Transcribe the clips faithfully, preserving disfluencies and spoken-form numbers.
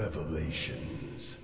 Revelations.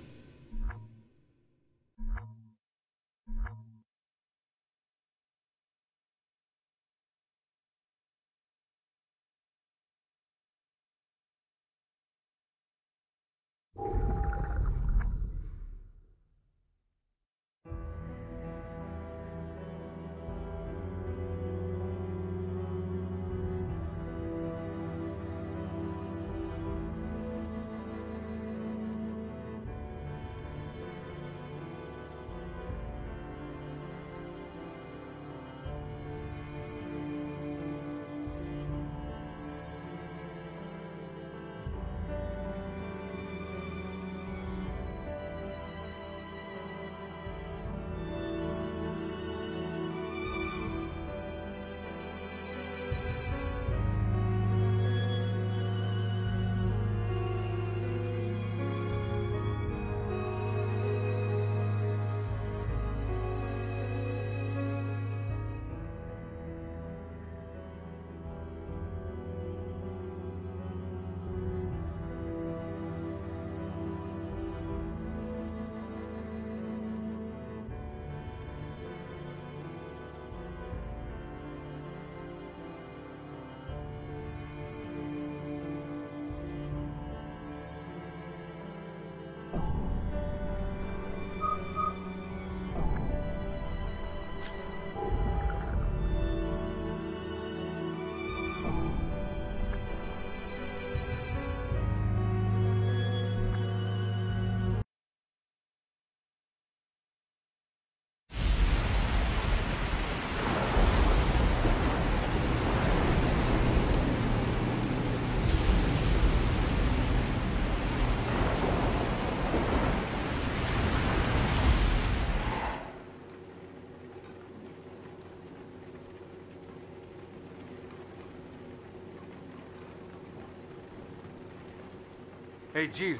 Hey, Jill.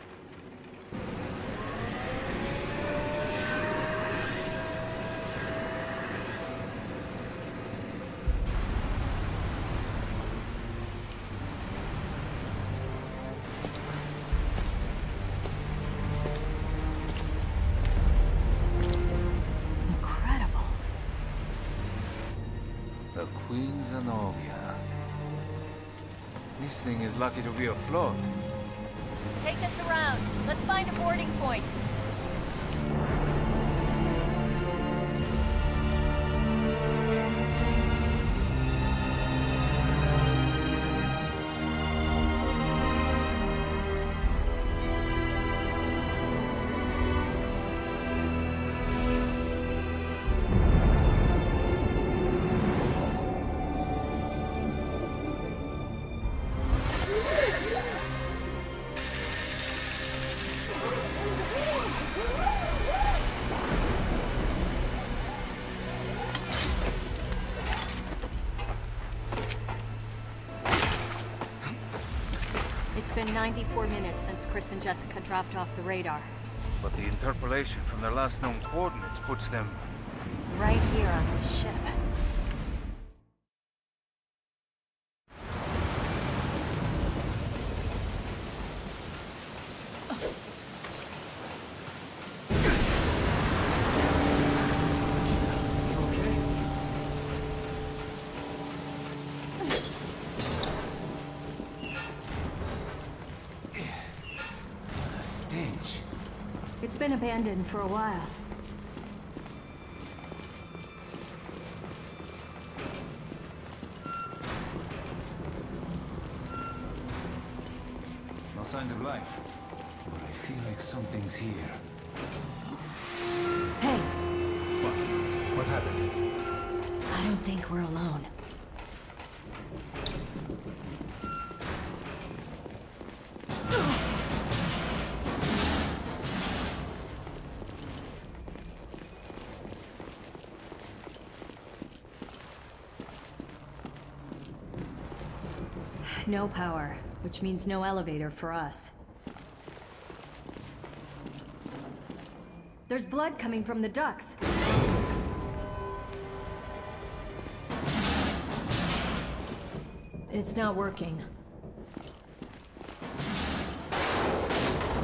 Incredible. The Queen Zenobia. This thing is lucky to be afloat. Take us around. Let's find a boarding point. It's been ninety-four minutes since Chris and Jessica dropped off the radar. But the interpolation from their last known coordinates puts them... Right here on this ship. It's been abandoned for a while. No signs of life. But I feel like something's here. Hey, What? What happened? I don't think we're alone. No power, which means no elevator for us. There's blood coming from the ducts. It's not working.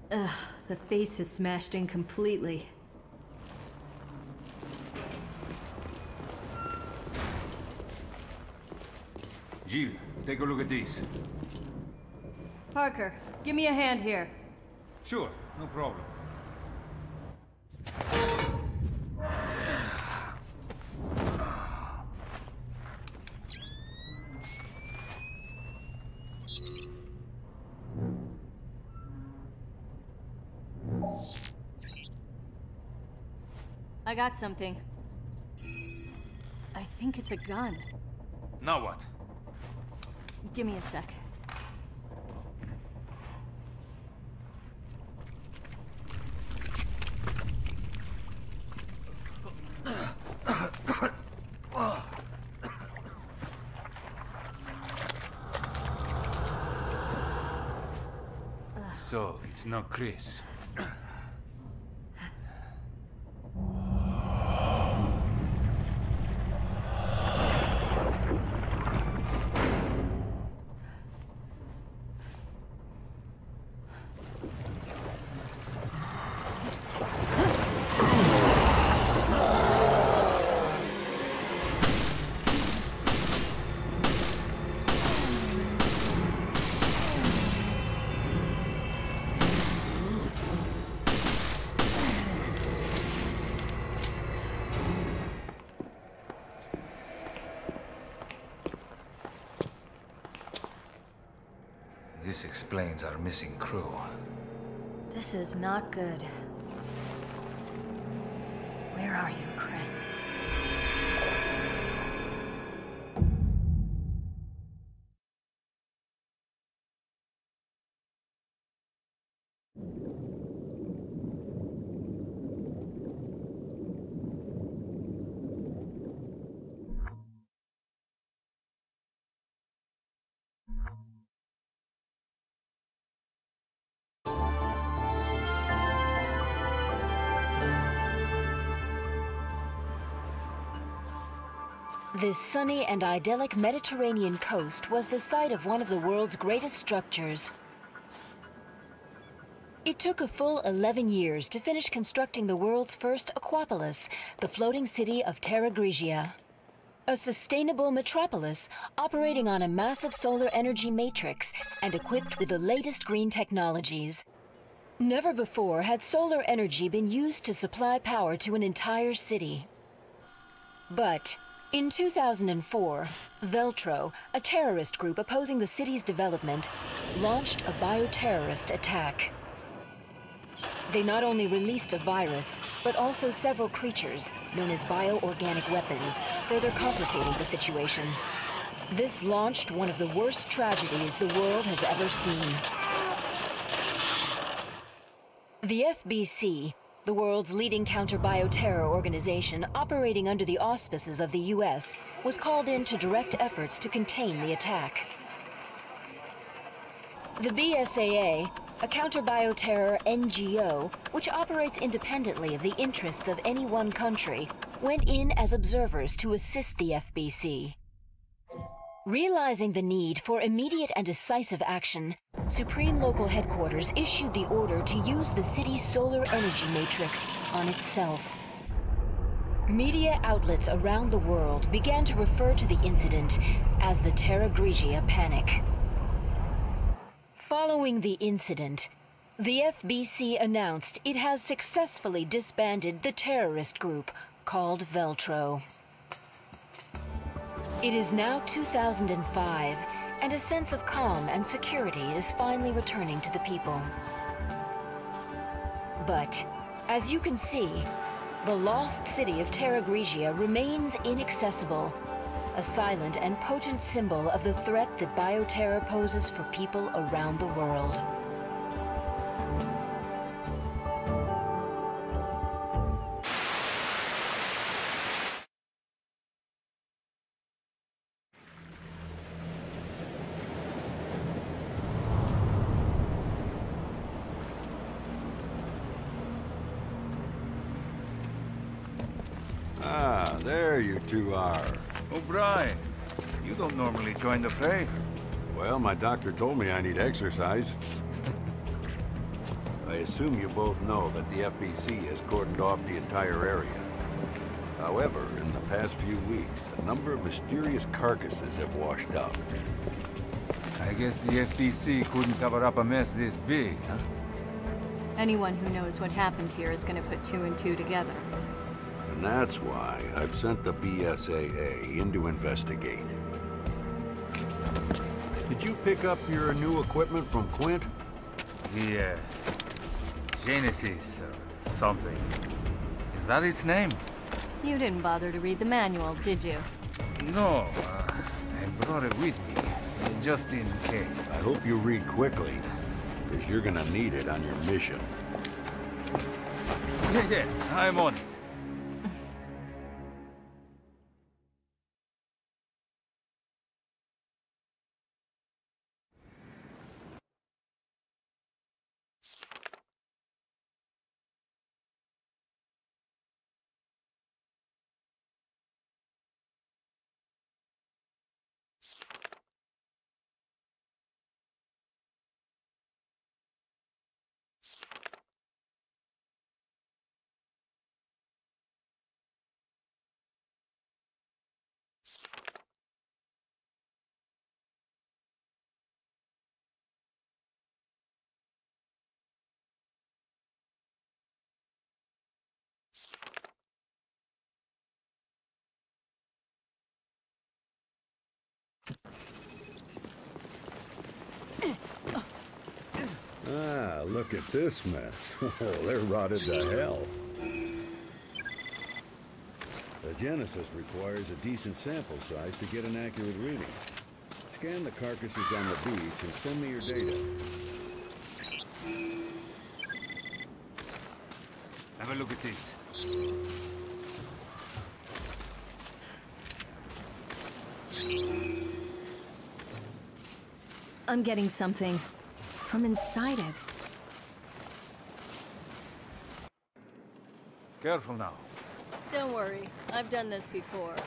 Ugh, the face is smashed in completely. Jill, take a look at these. Parker, give me a hand here. Sure, no problem. I got something. I think it's a gun. Now what? Give me a sec. So, it's not Chris. This explains our missing crew. This is not good. Where are you, Chris? This sunny and idyllic Mediterranean coast was the site of one of the world's greatest structures. It took a full eleven years to finish constructing the world's first Aquapolis, the floating city of Terra Grigia. A sustainable metropolis operating on a massive solar energy matrix and equipped with the latest green technologies. Never before had solar energy been used to supply power to an entire city. But in two thousand four, Veltro, a terrorist group opposing the city's development, launched a bioterrorist attack. They not only released a virus, but also several creatures, known as bioorganic weapons, further complicating the situation. This launched one of the worst tragedies the world has ever seen. The F B C, the world's leading counter-bioterror organization operating under the auspices of the U S, was called in to direct efforts to contain the attack. The B S A A, a counter-bioterror N G O, which operates independently of the interests of any one country, went in as observers to assist the F B C. Realizing the need for immediate and decisive action, Supreme Local Headquarters issued the order to use the city's solar energy matrix on itself. Media outlets around the world began to refer to the incident as the Terra Grigia Panic. Following the incident, the F B C announced it has successfully disbanded the terrorist group called Veltro. It is now two thousand five, and a sense of calm and security is finally returning to the people. But, as you can see, the lost city of Terra Grigia remains inaccessible, a silent and potent symbol of the threat that bioterror poses for people around the world. Ah, there you two are. O'Brien, you don't normally join the fray. Well, my doctor told me I need exercise. I assume you both know that the F B C has cordoned off the entire area. However, in the past few weeks, a number of mysterious carcasses have washed up. I guess the F B C couldn't cover up a mess this big, huh? Anyone who knows what happened here is gonna put two and two together. And that's why I've sent the B S A A in to investigate. Did you pick up your new equipment from Quint? The, uh, Genesis or something. Is that its name? You didn't bother to read the manual, did you? No, uh, I brought it with me, just in case. I hope you read quickly, because you're gonna need it on your mission. Yeah, yeah, I'm on it. Ah, look at this mess. Oh, they're rotted to hell. The Genesis requires a decent sample size to get an accurate reading. Scan the carcasses on the beach and send me your data. Have a look at this. I'm getting something from inside it. Careful now. Don't worry, I've done this before.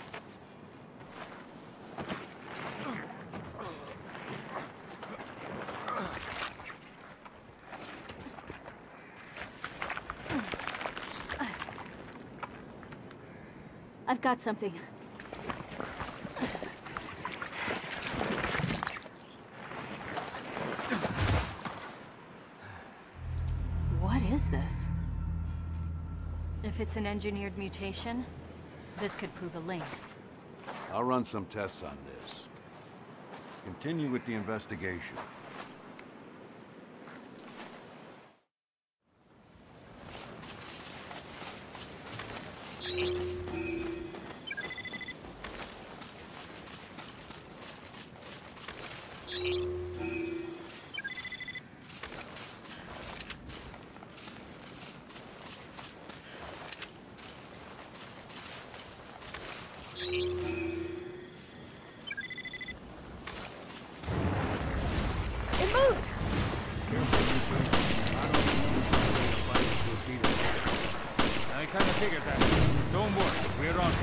I've got something. What is this? If it's an engineered mutation, this could prove a link. I'll run some tests on this. Continue with the investigation. It moved! I kind of figured that. Don't worry, we're on it.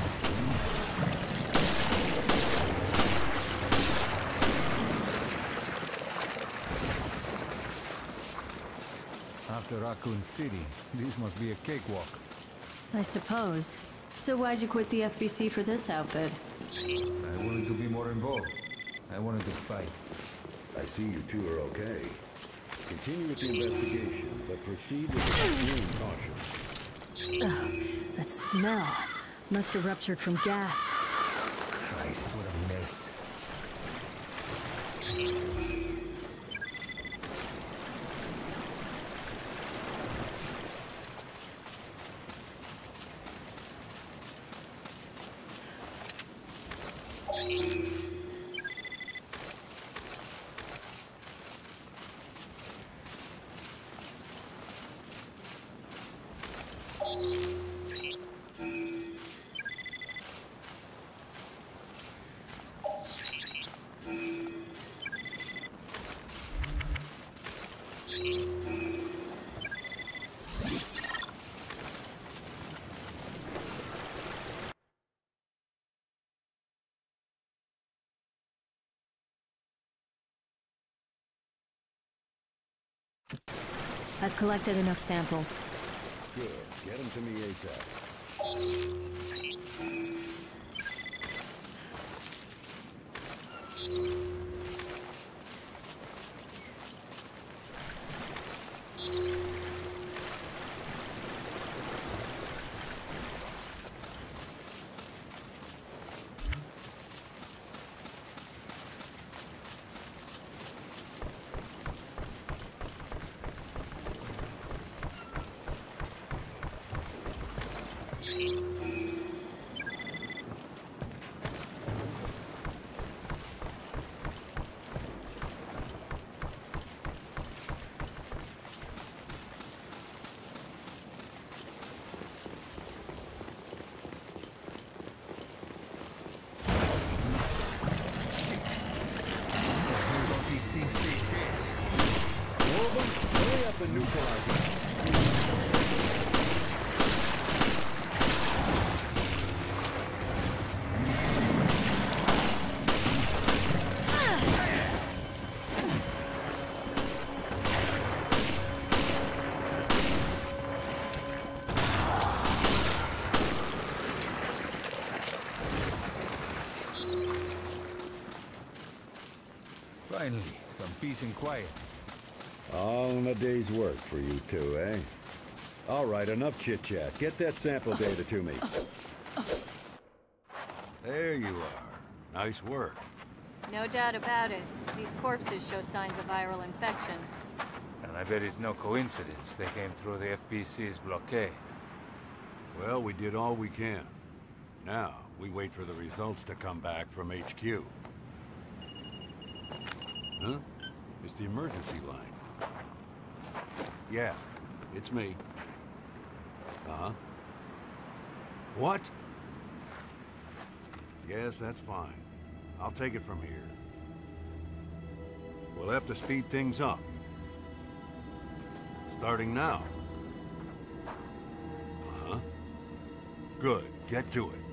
After Raccoon City, this must be a cakewalk. I suppose. So why'd you quit the F B C for this outfit? I wanted to be more involved. I wanted to fight. I see you two are okay. Continue with the investigation, but proceed with extreme caution. Ugh, that smell. Must have ruptured from gas. Christ, what a mess. I've collected enough samples. Good. Get them to me ASAP. Finally, some peace and quiet. All in a day's work for you two, eh? All right, enough chit-chat. Get that sample data to me. There you are. Nice work. No doubt about it. These corpses show signs of viral infection. And I bet it's no coincidence they came through the F B C's blockade. Well, we did all we can. Now, we wait for the results to come back from H Q. Huh? It's the emergency line. Yeah, it's me. Uh-huh. What? Yes, that's fine. I'll take it from here. We'll have to speed things up. Starting now. Uh-huh. Good. Get to it.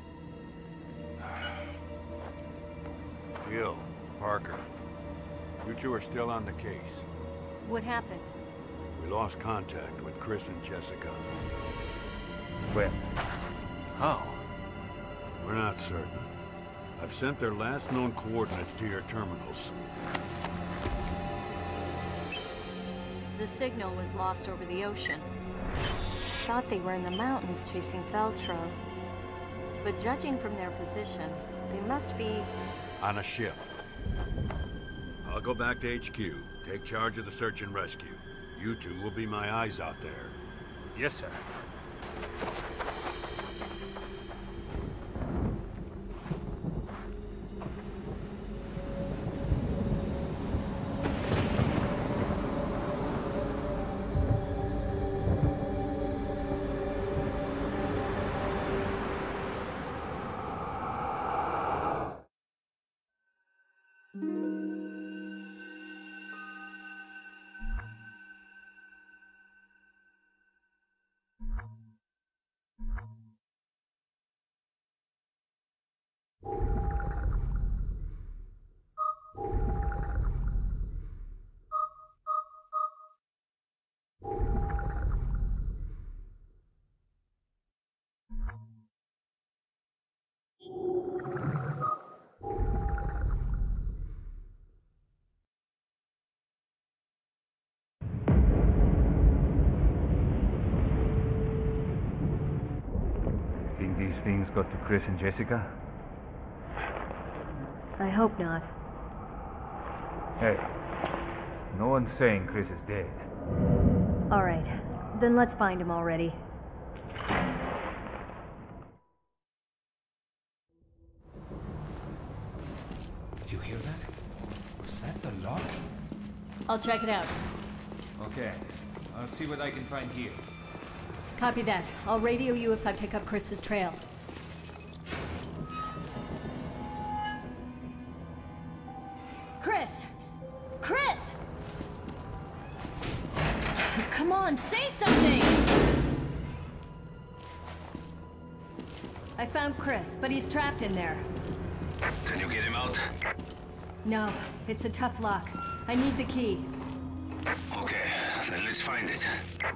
Jill, Parker, you two are still on the case. What happened? We lost contact with Chris and Jessica. When? How? We're not certain. I've sent their last known coordinates to your terminals. The signal was lost over the ocean. I thought they were in the mountains chasing Veltro. But judging from their position, they must be... on a ship. I'll go back to H Q, take charge of the search and rescue. You two will be my eyes out there. Yes, sir. Think these things got to Chris and Jessica? I hope not. Hey, no one's saying Chris is dead. All right, then let's find him already. You hear that? Was that the lock? I'll check it out. Okay, I'll see what I can find here. Copy that. I'll radio you if I pick up Chris's trail. Chris! Chris! Come on, say something! I found Chris, but he's trapped in there. Can you get him out? No, it's a tough lock. I need the key. Okay, Then let's find it.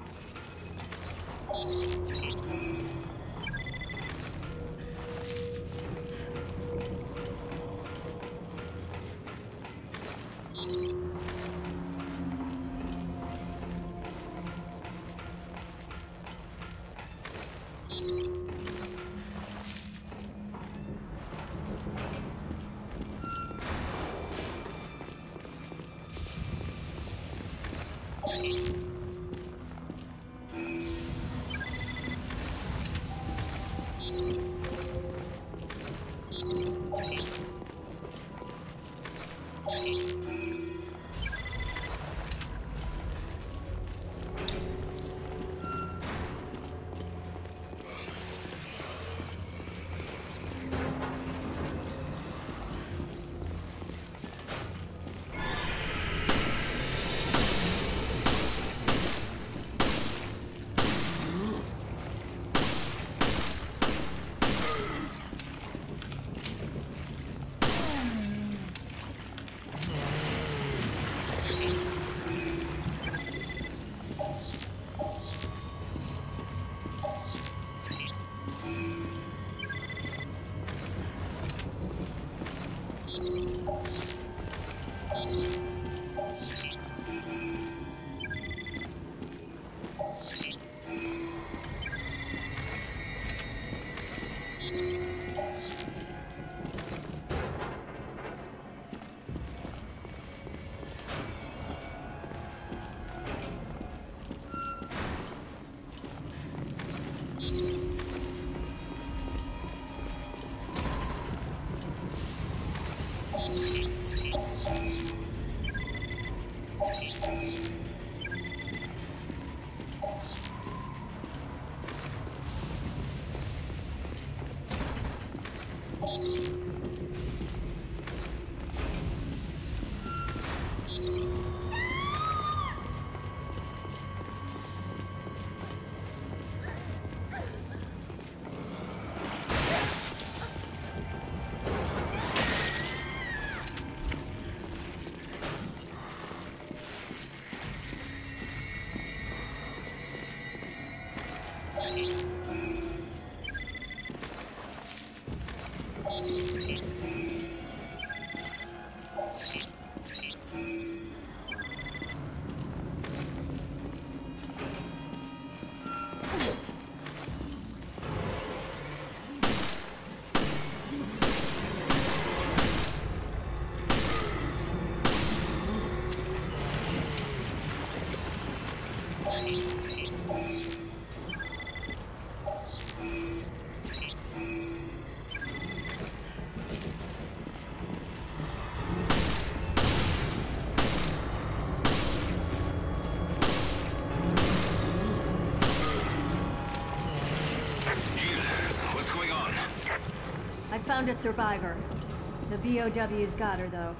Found a survivor. The B O Ws got her, though.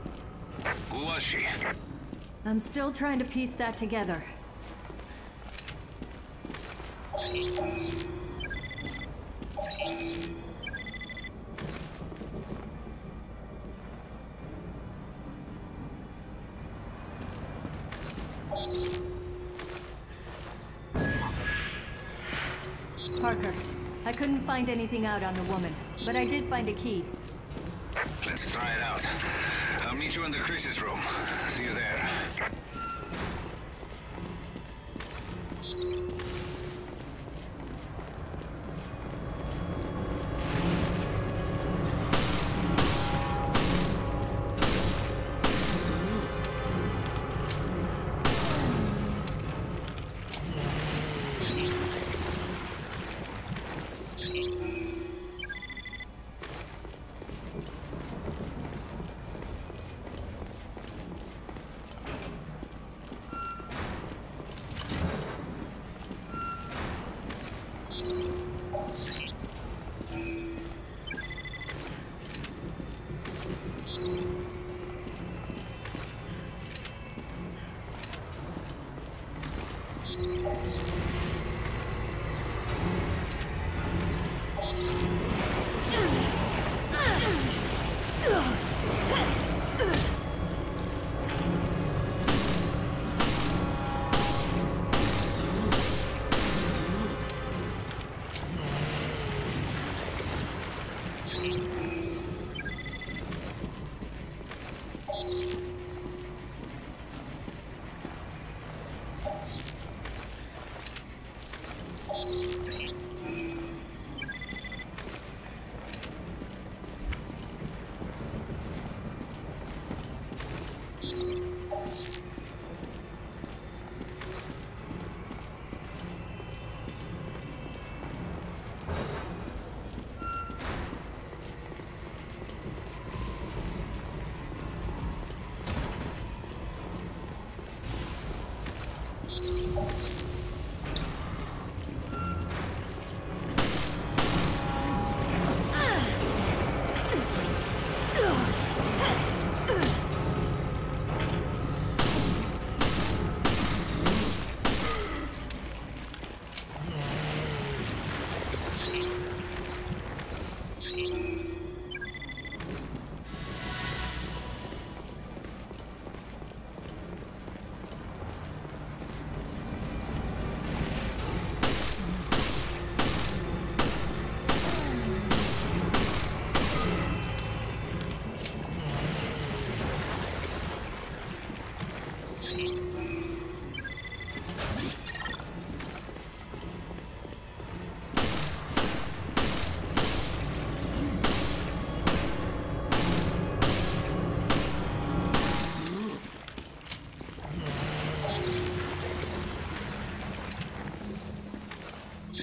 Who was she? I'm still trying to piece that together. Parker, I couldn't find anything out on the woman, but I did find a key. Let's try it out. I'll meet you in the Chris's room. See you there.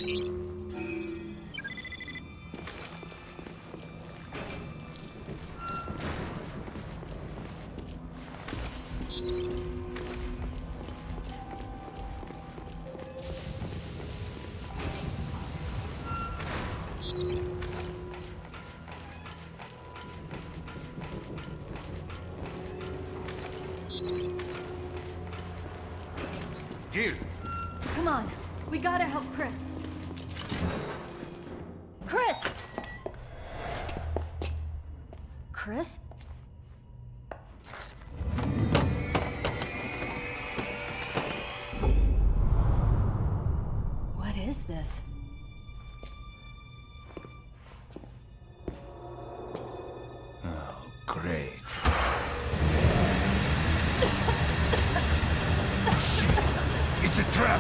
Jill! Come on, we gotta help Chris. Chris! Chris? What is this? Oh, great. It's a trap!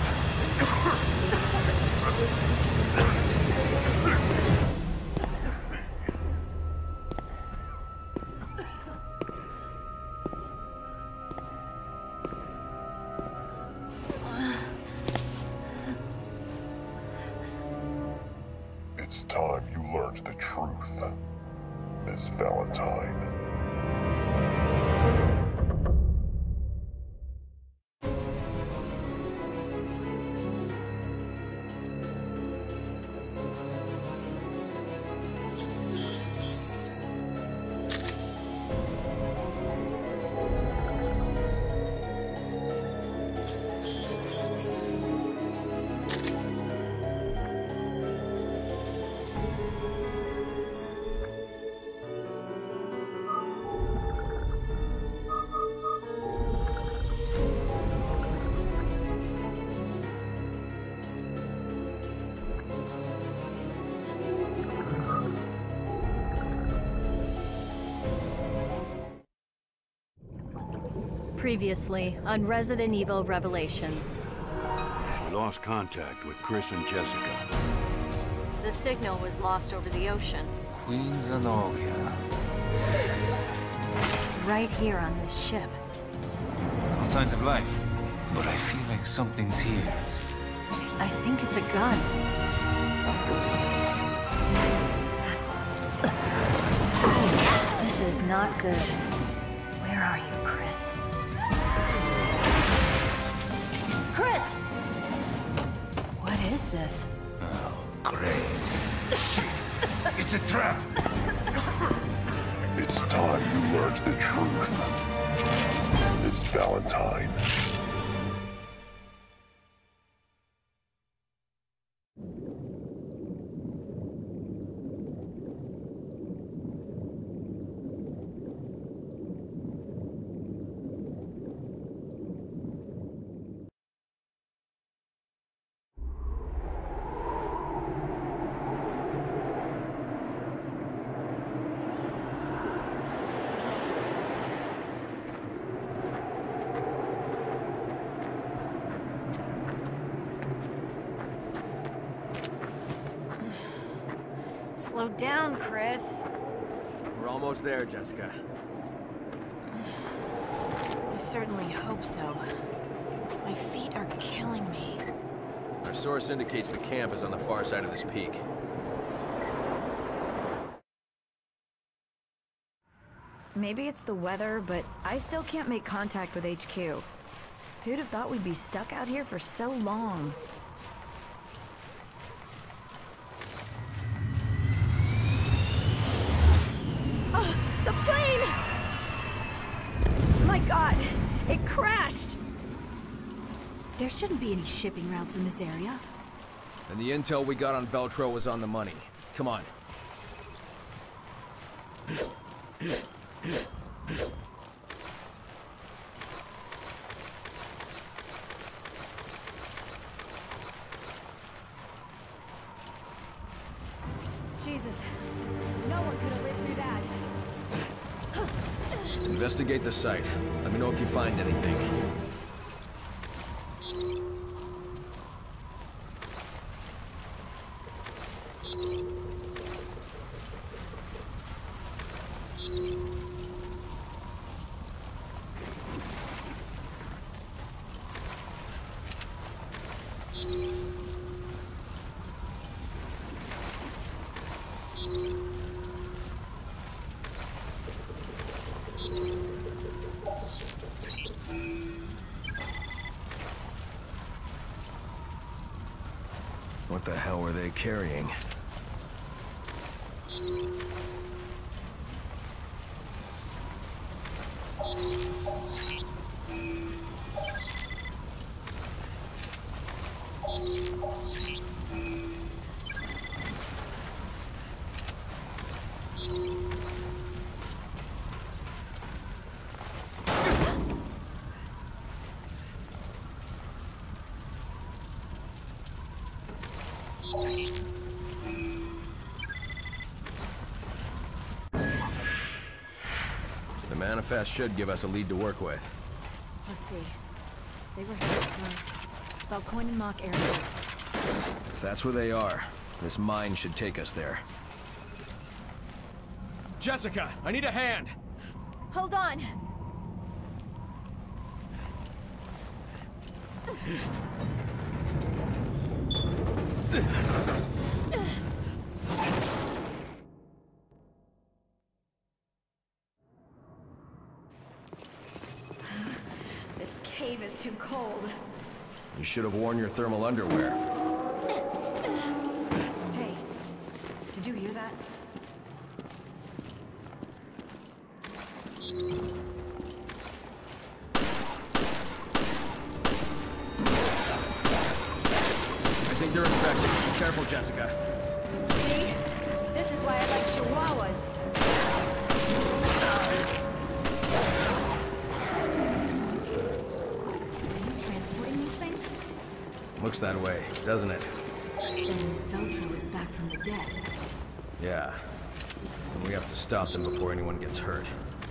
It's time you learned the truth, Miss Valentine. Previously on Resident Evil Revelations. We lost contact with Chris and Jessica. The signal was lost over the ocean. Queen Zenobia. Right here on this ship. No signs of life. But I feel like something's here. I think it's a gun. This is not good. Where are you, Chris? Chris! What is this? Oh, great. Shit! It's a trap! It's time you learned the truth, Miss Valentine. Slow down, Chris. We're almost there, Jessica. I certainly hope so. My feet are killing me. Our source indicates the camp is on the far side of this peak. Maybe it's the weather, but I still can't make contact with H Q. Who'd have thought we'd be stuck out here for so long? Oh, the plane! My God, it crashed! There shouldn't be any shipping routes in this area. And the intel we got on Veltro was on the money. Come on. Jesus, no one could have lived through that. Investigate the site. Let me know if you find anything. What the hell were they carrying? The manifest should give us a lead to work with. Let's see. They were headed for Valkoinen area. If that's where they are, this mine should take us there. Jessica, I need a hand! Hold on! This cave is too cold. You should have worn your thermal underwear. Hey, did you hear that? I think they're infected. Be careful, Jessica. See? This is why I like chihuahuas. Are you transporting these things? Looks that way, doesn't it? Then Veltro is back from the dead. Yeah. And we have to stop them before anyone gets hurt.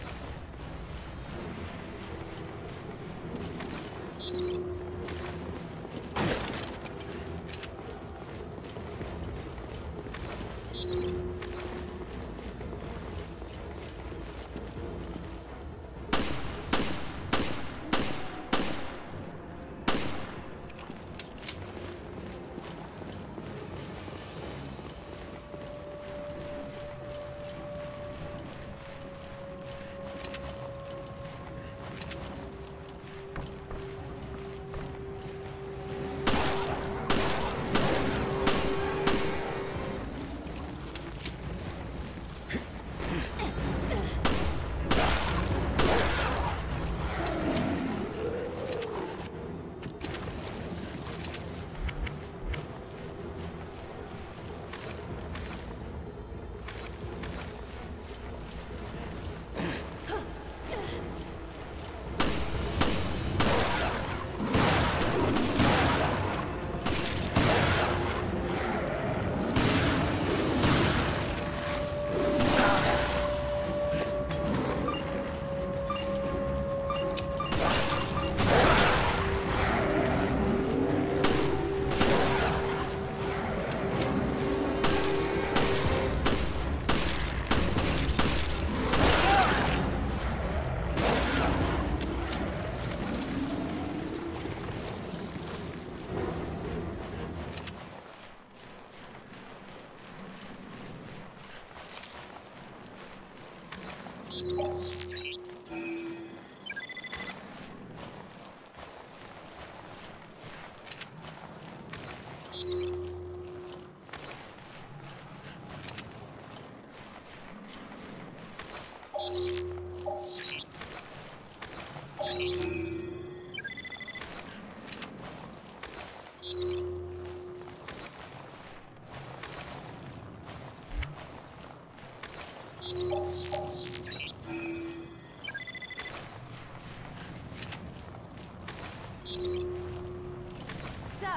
So,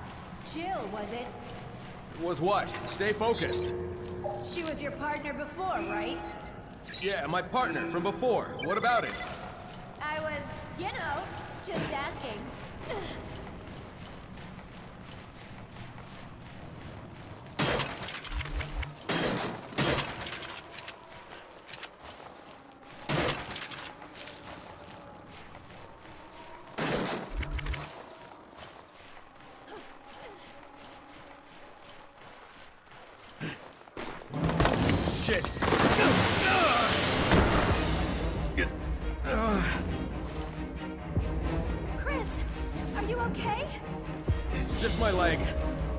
Jill, was it? Was what? Stay focused. She was your partner before, right? Yeah, my partner from before. What about it? I was, you know, just asking. Shit! Chris, are you okay? It's just my leg.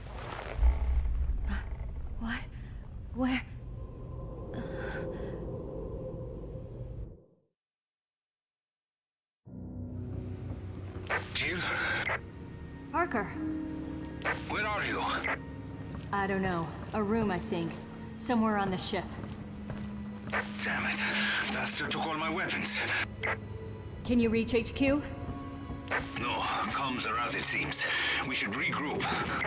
Jill? Parker! Where are you? I don't know. A room, I think. Somewhere on the ship. Damn it. Bastard took all my weapons. Can you reach H Q? No, comms are out, it seems. We should regroup.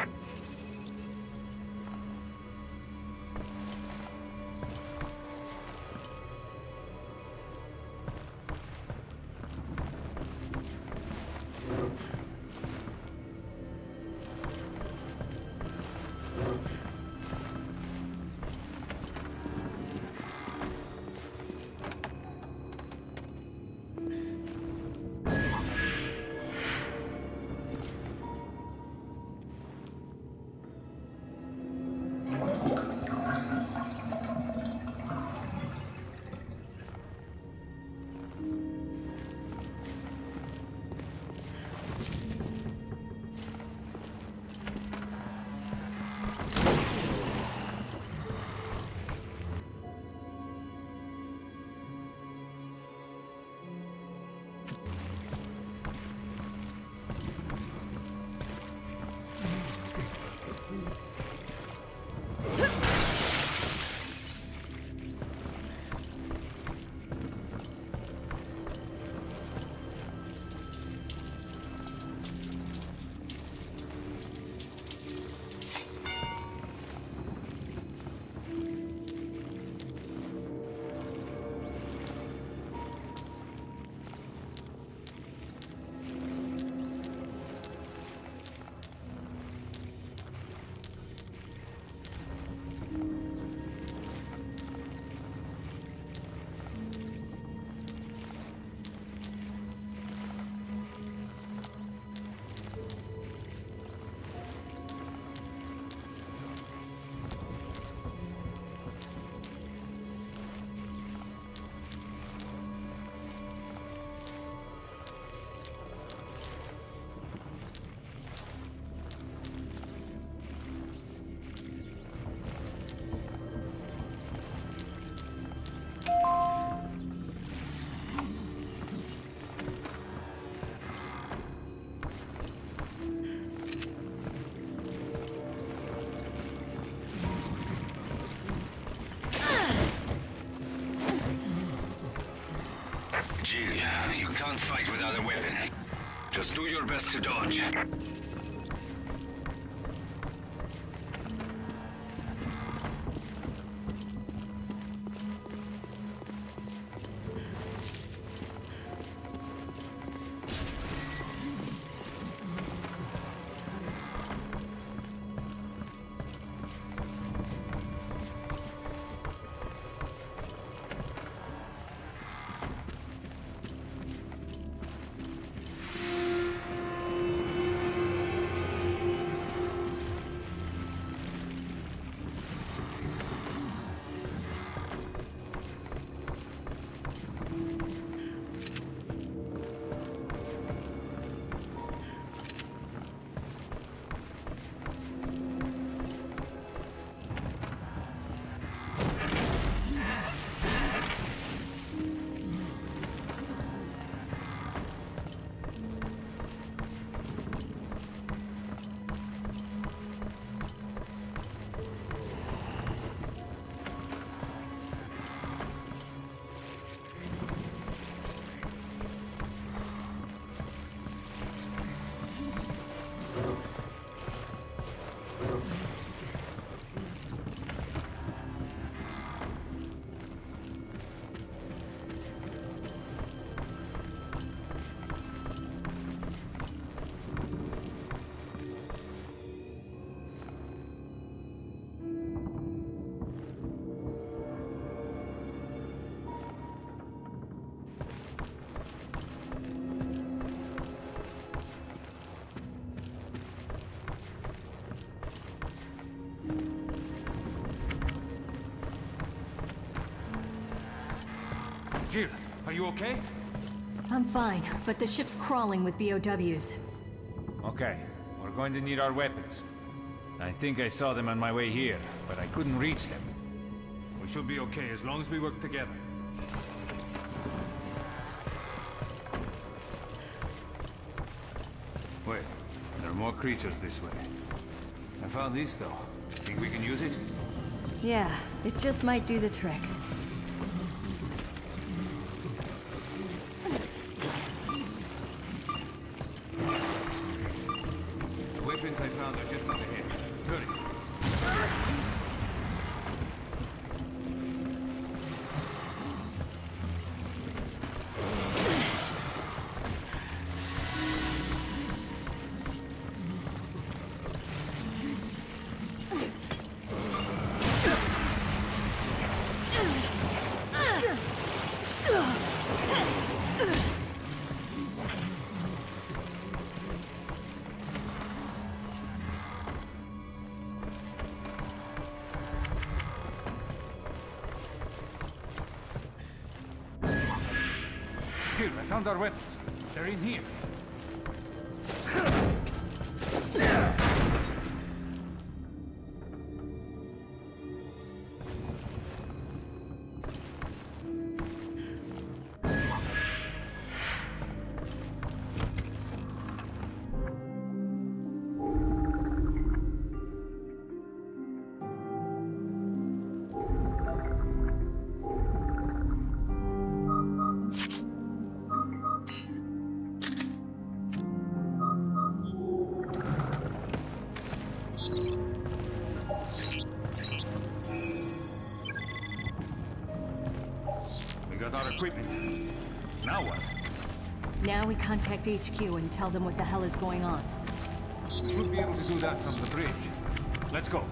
Jill, you can't fight without a weapon. Just do your best to dodge. Jill, are you okay? I'm fine, but the ship's crawling with B O Ws. Okay, we're going to need our weapons. I think I saw them on my way here, but I couldn't reach them. We should be okay as long as we work together. more creatures this way. I found this, though. Think we can use it? Yeah, it just might do the trick. The weapons I found are just up ahead. Hurry. Jill, I found our weapons. They're in here. Our equipment. Now what? Now we contact H Q and tell them what the hell is going on. We should be able to do that from the bridge. Let's go.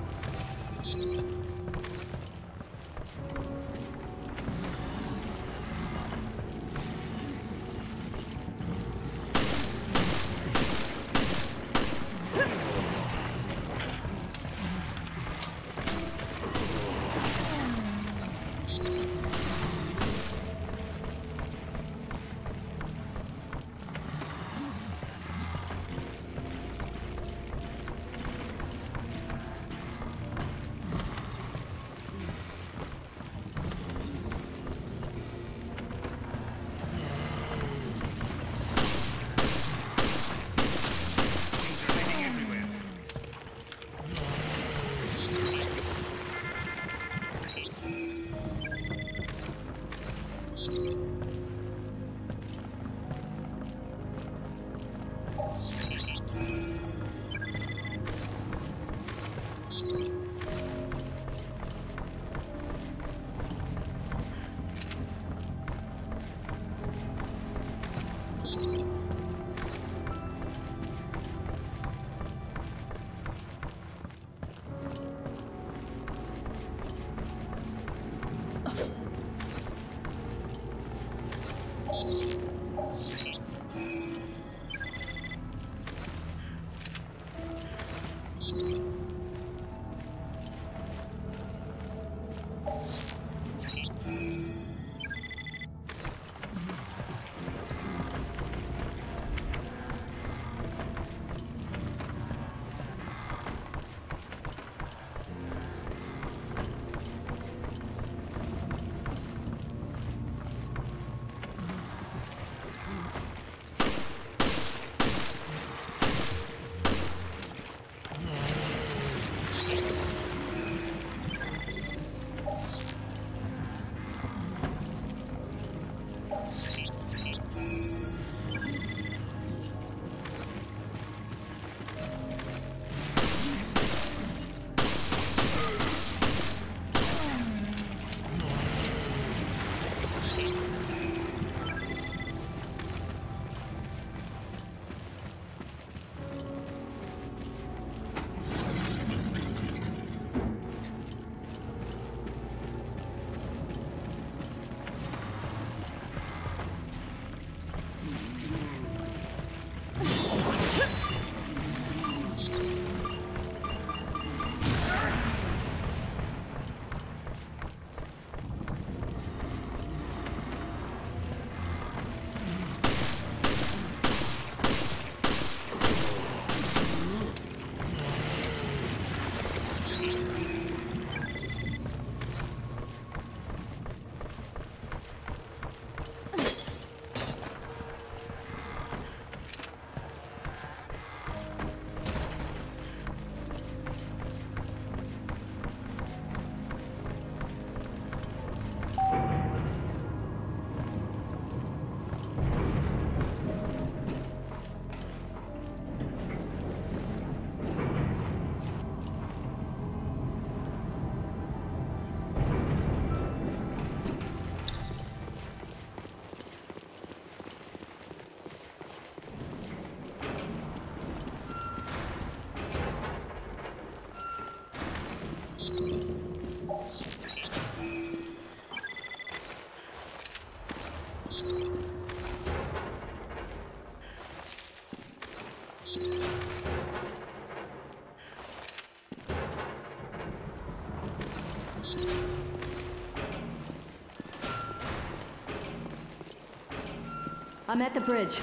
I'm at the bridge.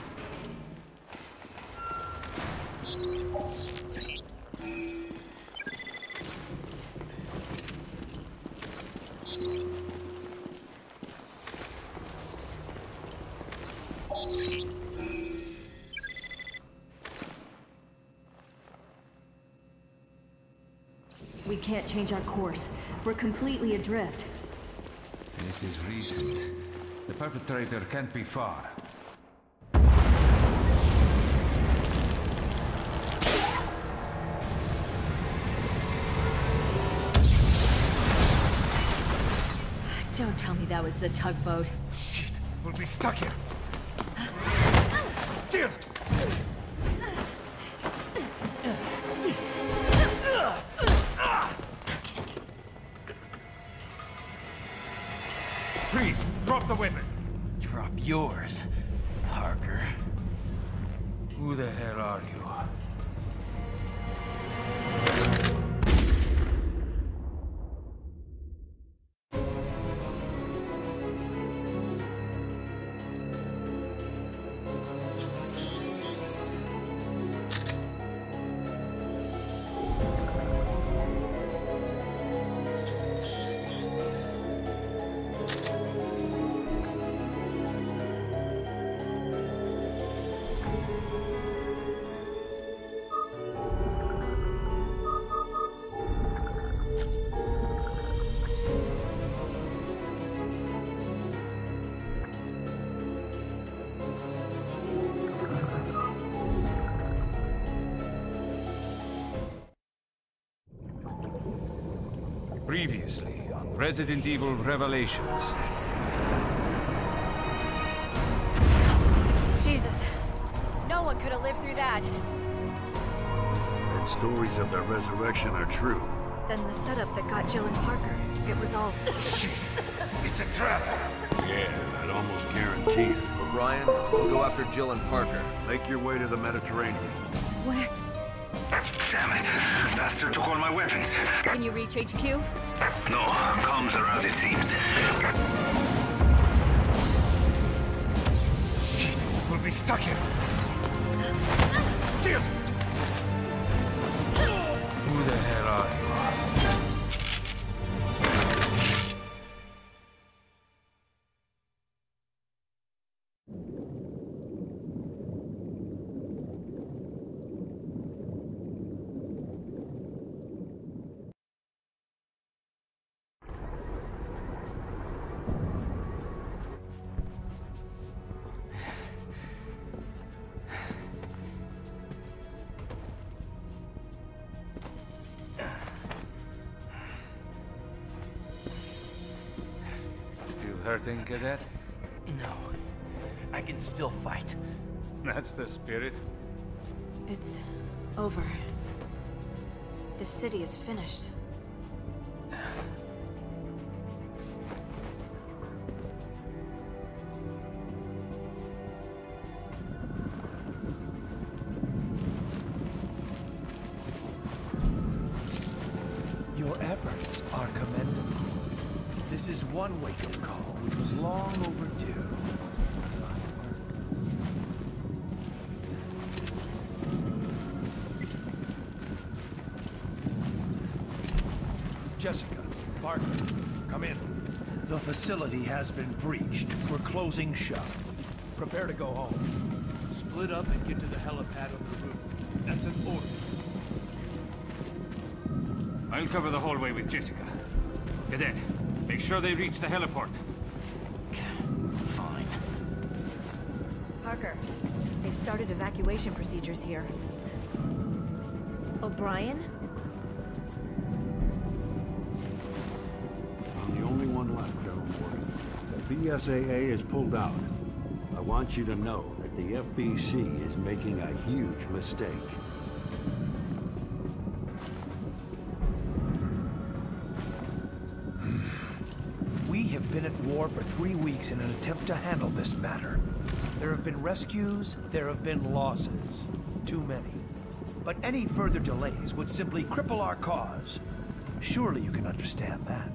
We can't change our course. We're completely adrift. This is recent. The perpetrator can't be far. Don't tell me that was the tugboat. Shit, we'll be stuck here. Dear! Freeze! Drop the weapon! Drop yours, Parker. Who the hell are you? Previously on Resident Evil Revelations. Jesus. No one could have lived through that. And stories of their resurrection are true. Then the setup that got Jill and Parker, it was all... Shit! It's a trap! Yeah, I'd almost guarantee it. O'Brien, we'll go after Jill and Parker. Make your way to the Mediterranean. Where? Damn it. Bastard took all my weapons. Can you reach H Q? No, comms are out, it seems. Shit, we'll be stuck here. Dear! Who the hell are you? Still hurting, Cadet? No. I can still fight. That's the spirit. It's over. The city is finished. Your efforts are commendable. This is one wake-up call, which was long overdue. Jessica, Parker, come in. The facility has been breached. We're closing shop. Prepare to go home. Split up and get to the helipad on the roof. That's an order. I'll cover the hallway with Jessica. Cadet, make sure they reach the heliport. Fine. Parker, they've started evacuation procedures here. O'Brien? I'm the only one left, General Morgan. The B S A A is pulled out. I want you to know that the F B C is making a huge mistake. been at war for three weeks in an attempt to handle this matter. There have been rescues, there have been losses. Too many. But any further delays would simply cripple our cause. Surely you can understand that.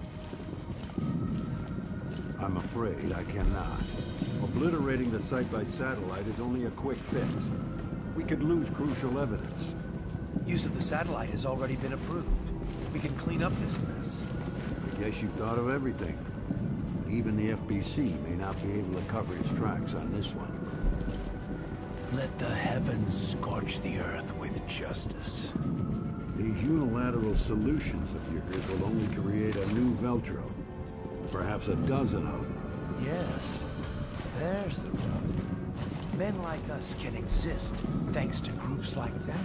I'm afraid I cannot. Obliterating the site by satellite is only a quick fix. We could lose crucial evidence. Use of the satellite has already been approved. We can clean up this mess. I guess you thought of everything. Even the F B C may not be able to cover its tracks on this one. Let the heavens scorch the earth with justice. These unilateral solutions of yours will only create a new Veltro. Perhaps a dozen of them. Yes. There's the rub. Men like us can exist thanks to groups like that.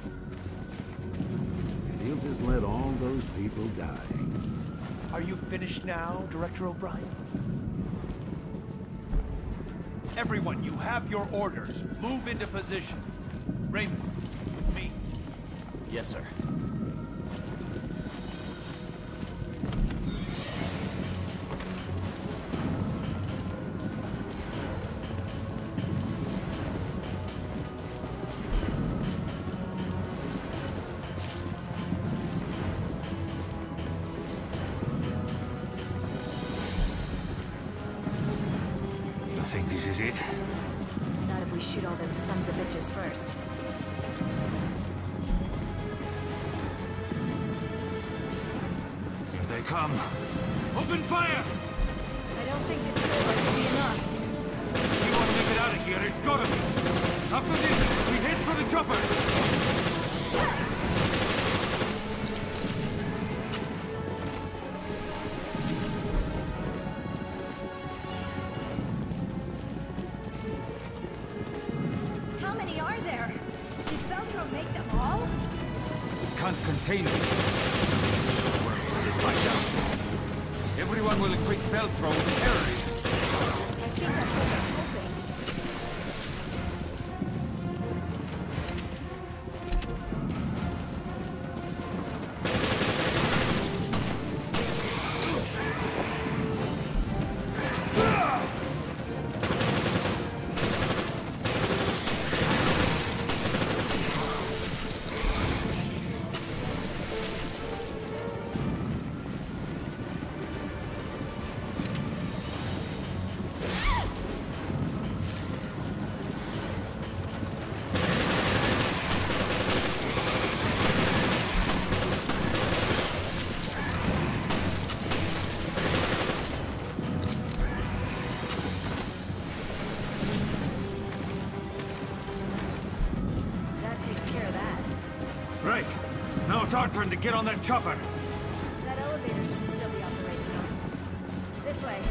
And he'll just let all those people die. Are you finished now, Director O'Brien? Everyone, you have your orders. Move into position. Raymond, with me. Yes, sir. You think this is it? Not if we shoot all them sons of bitches first. Here they come. Open fire! I don't think it's going to be enough. If we want to make it out of here, it's gotta be. After this, we head for the chopper. How many are there? Did Veltro make them all? Can't contain this. We're going to find out. Everyone will equate Veltro with terrorism. I think that's what they're hoping. Right. Now it's our turn to get on that chopper. That elevator should still be operational. This way.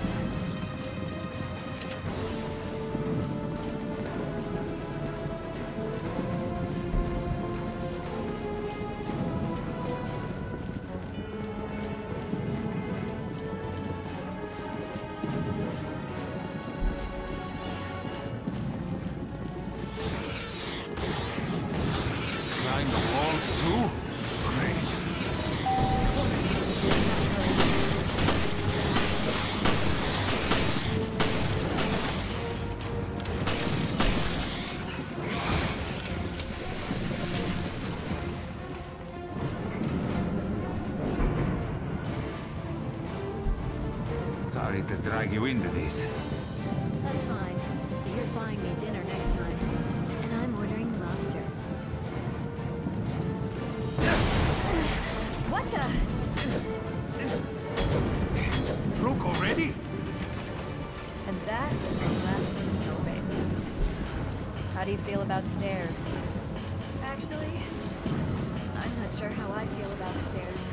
Climb the walls too? Great. Sorry to drag you into this. That's fine. But you're buying me dinner next time. And I'm ordering lobster. What the? Broke already? And that is the last thing you know, baby. How do you feel about stairs? Actually, I'm not sure how I feel about stairs.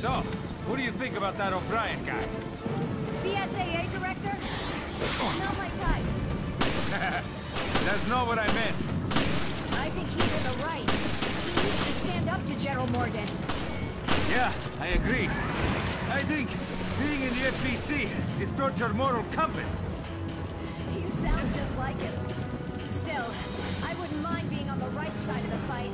So, what do you think about that O'Brien guy? B S A A director? Not my type. That's not what I meant. I think he's in the right. He needs to stand up to General Morgan. Yeah, I agree. I think being in the F B C distorts your moral compass. You sound just like him. Still, I wouldn't mind being on the right side of the fight.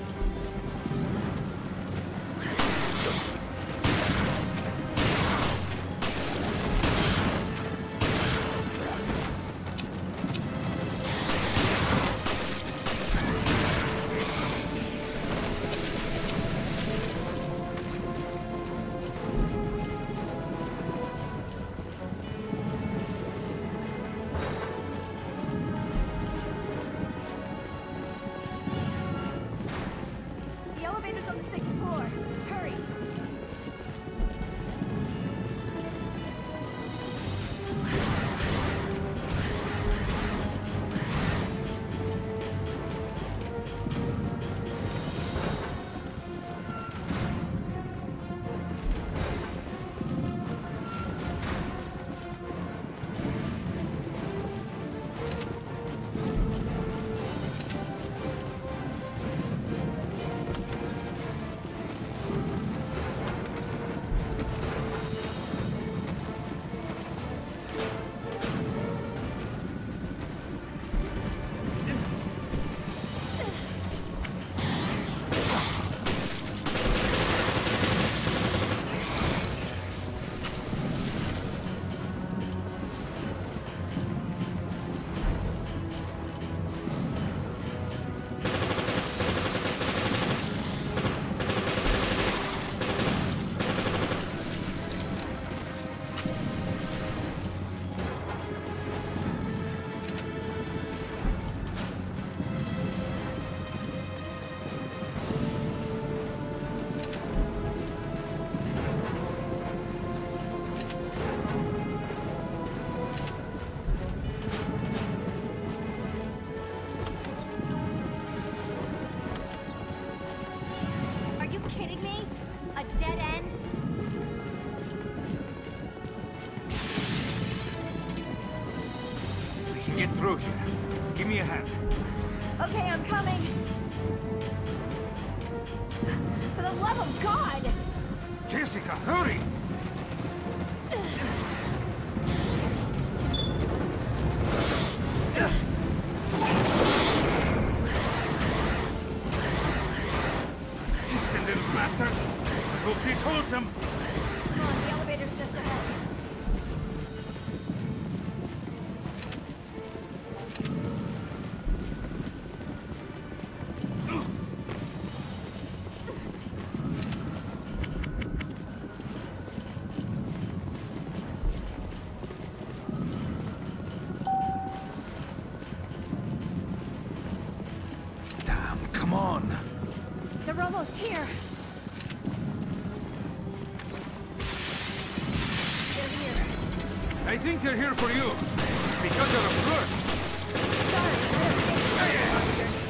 Get through here. Give me a hand. Okay, I'm coming. For the love of God! Jessica, hurry! Assistant little bastards! I hope this holds them! Come on, the elevator's just ahead. Come on! They're almost here. They're here. I think they're here for you. It's because you're a flirt. Sorry, I don't think monsters.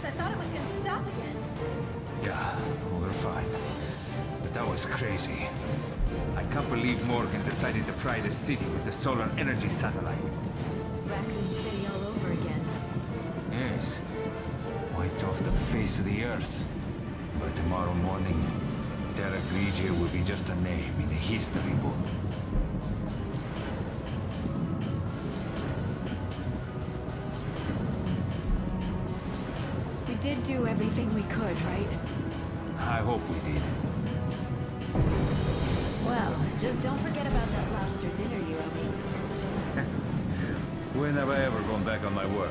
I thought it was gonna stop again. Yeah, we're fine. But that was crazy. I can't believe Morgan decided to fry the city with the solar energy satellite. Raccoon City all over again. Yes. Wiped off the face of the Earth. By tomorrow morning, Terra Grigia will be just a name in the history book. We did do everything we could, right? I hope we did. Well, just don't forget about that lobster dinner you owe me. When have I ever gone back on my word?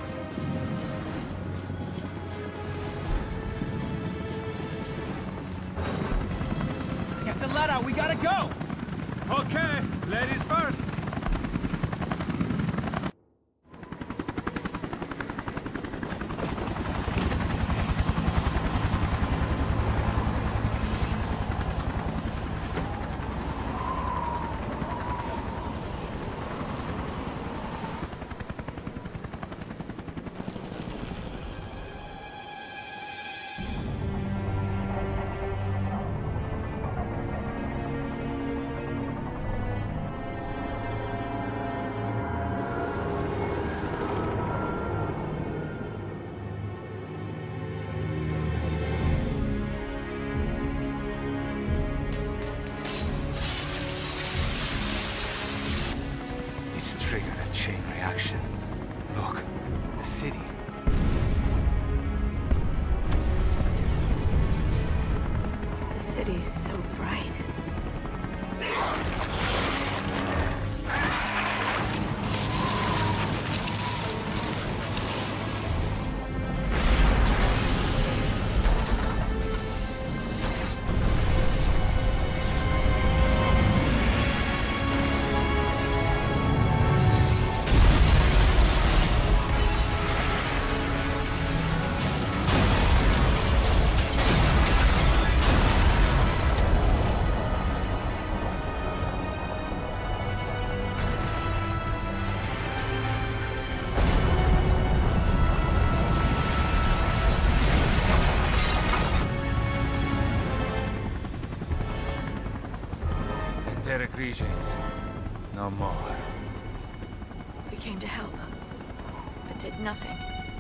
Get the lead out, we gotta go! Okay, ladies first! Triggered a chain reaction. Look, the city. The city's so bright. Terra Grigia's no more. We came to help, but did nothing.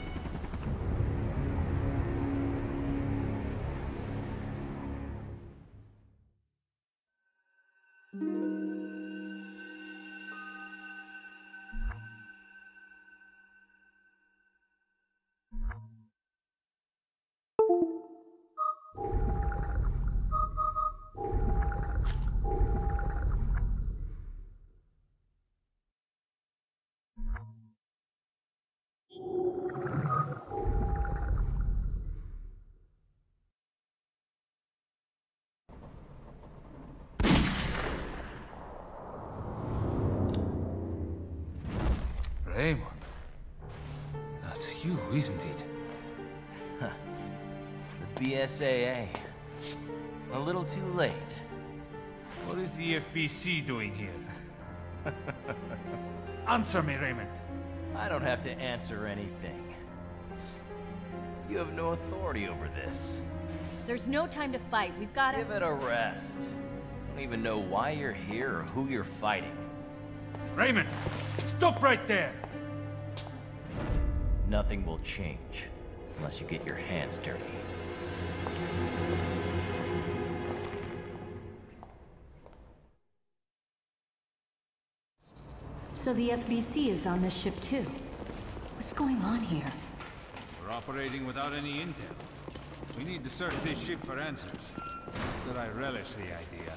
Raymond. That's you, isn't it? The B S A A. A little too late. What is the F B C doing here? Answer me, Raymond. I don't have to answer anything. You have no authority over this. There's no time to fight. We've got to... Give it a rest. I don't even know why you're here or who you're fighting. Raymond, stop right there! Nothing will change unless you get your hands dirty. So the F B C is on this ship too. What's going on here? We're operating without any intel. We need to search this ship for answers. But I relish the idea.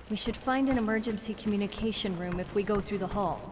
We should find an emergency communication room if we go through the hall.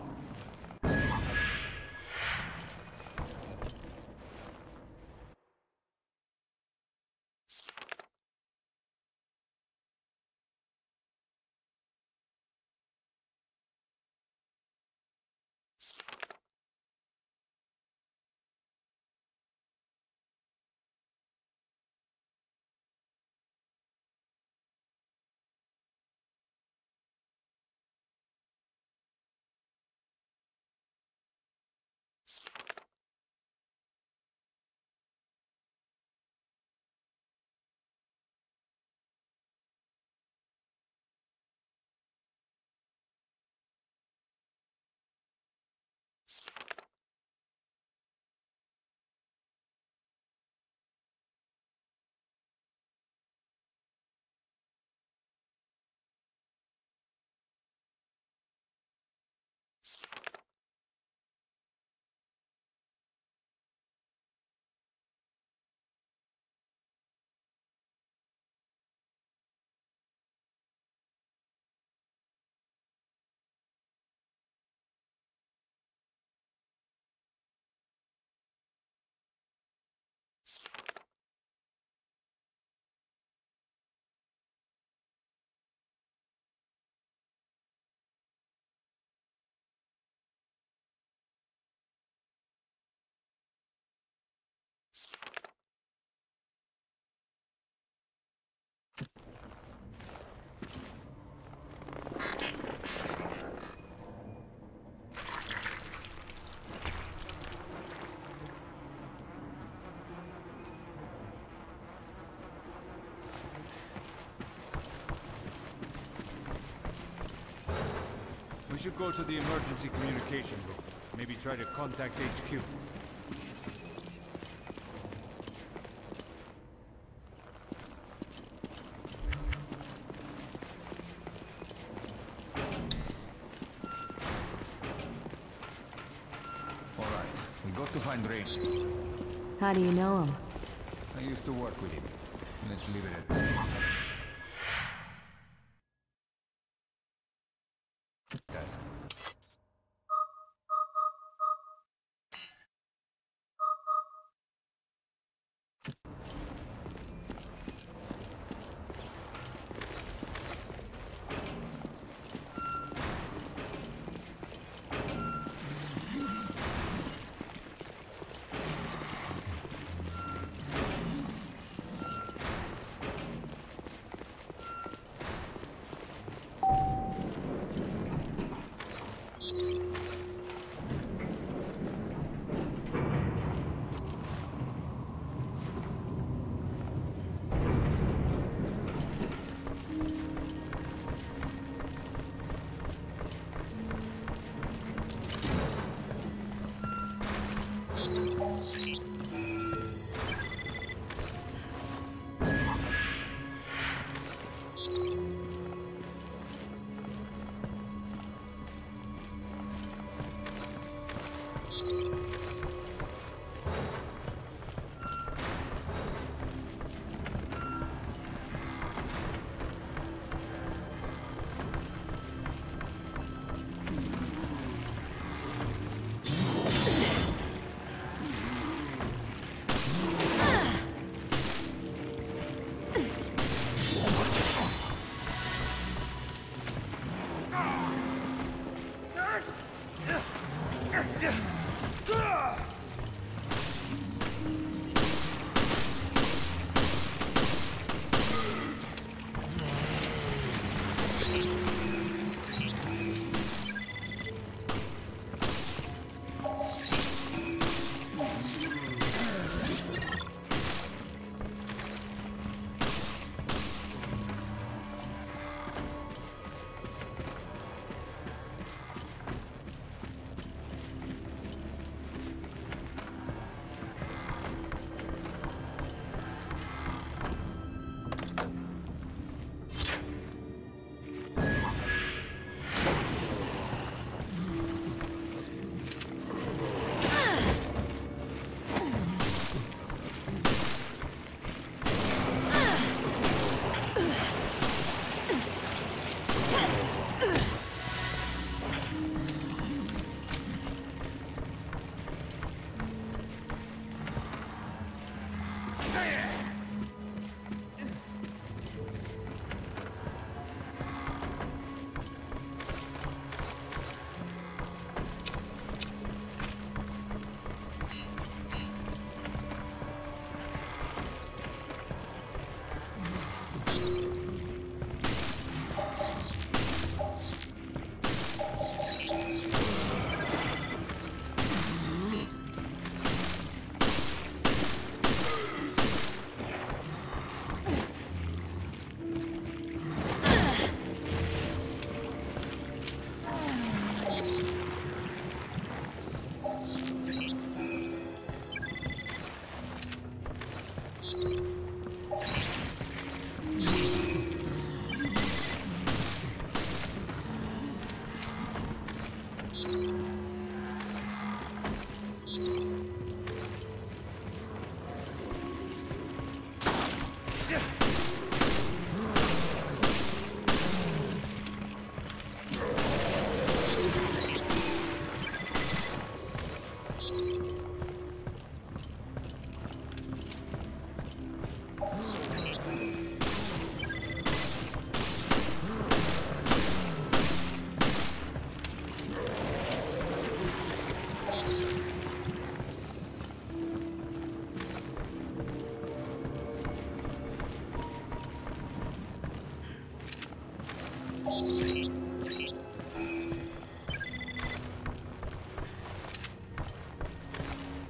We should go to the emergency communication room. Maybe try to contact H Q. All right, we got to find Rain. How do you know him? I used to work with him. Let's leave it at that.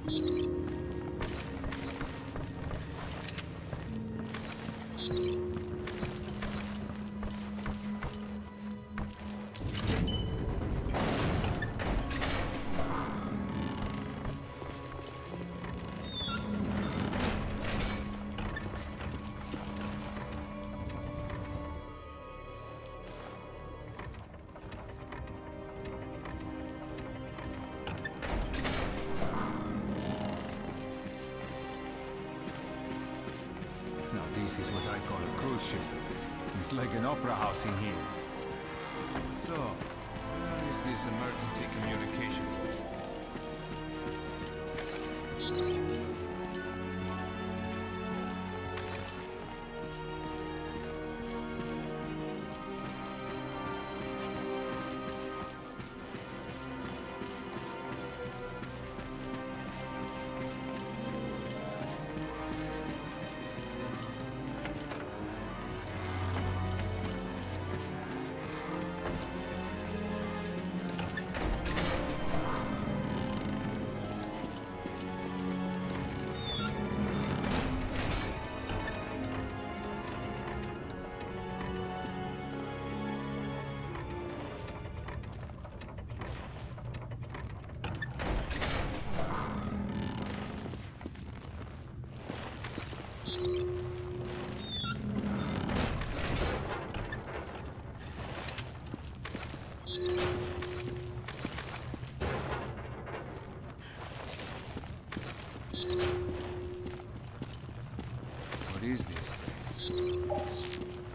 This is what I call a cruise ship. It's like an opera house in here. So, where is this emergency communication? What is this place?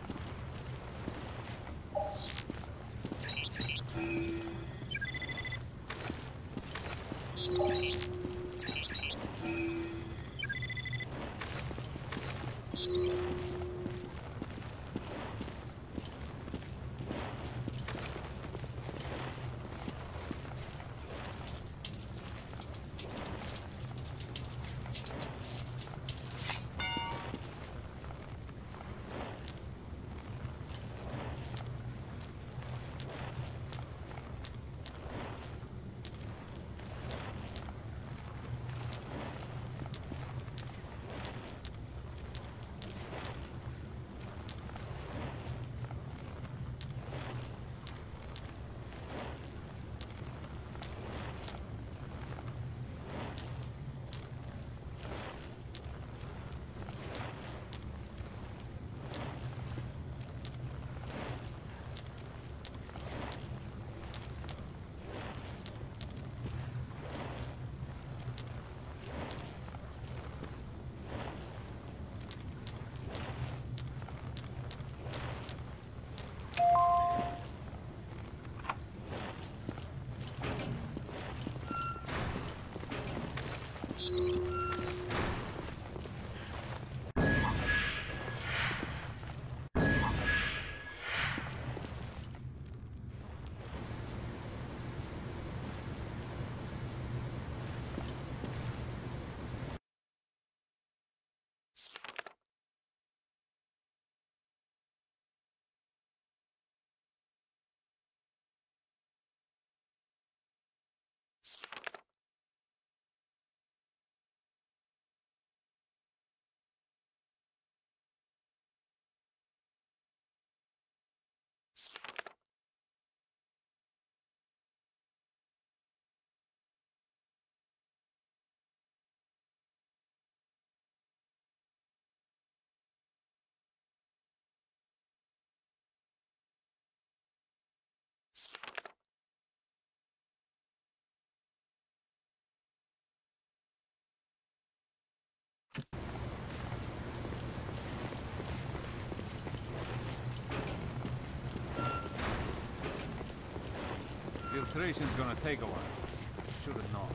Filtration's gonna take a while. Should have known.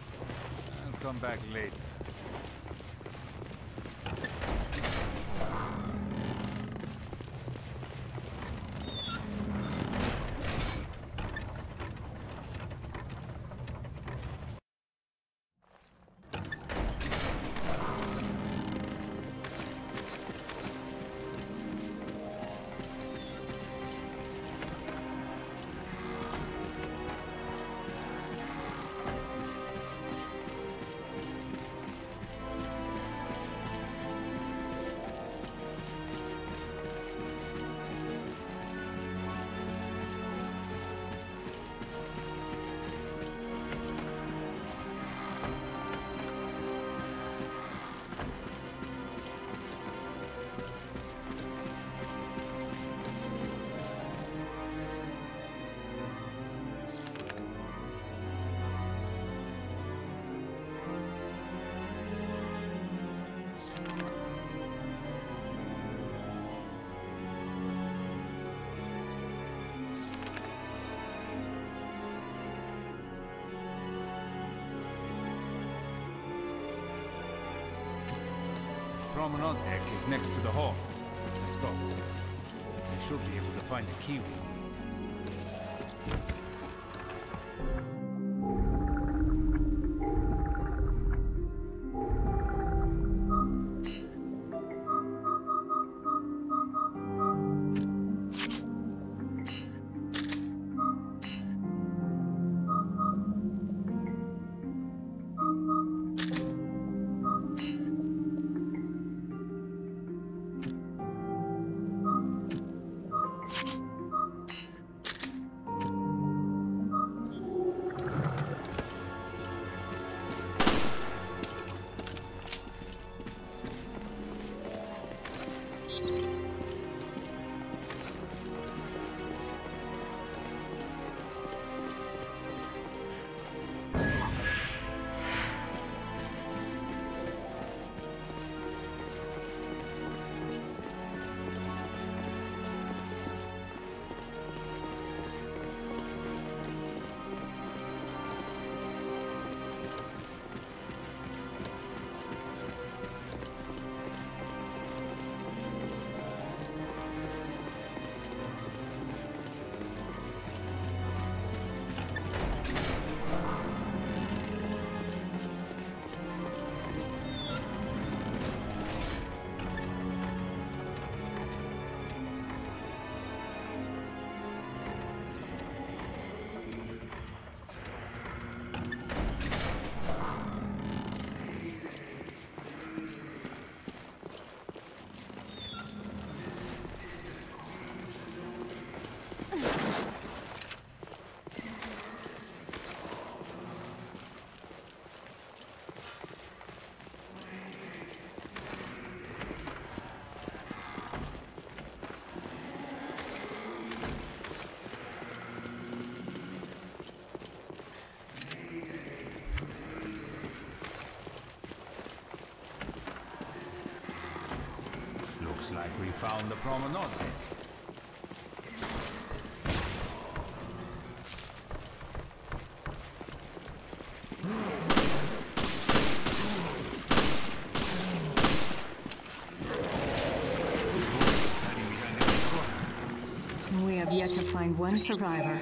I'll come back later. promenade deck is next to the hall. Let's go. We should be able to find the key we need. Looks like we found the promenade deck. We have yet to find one survivor.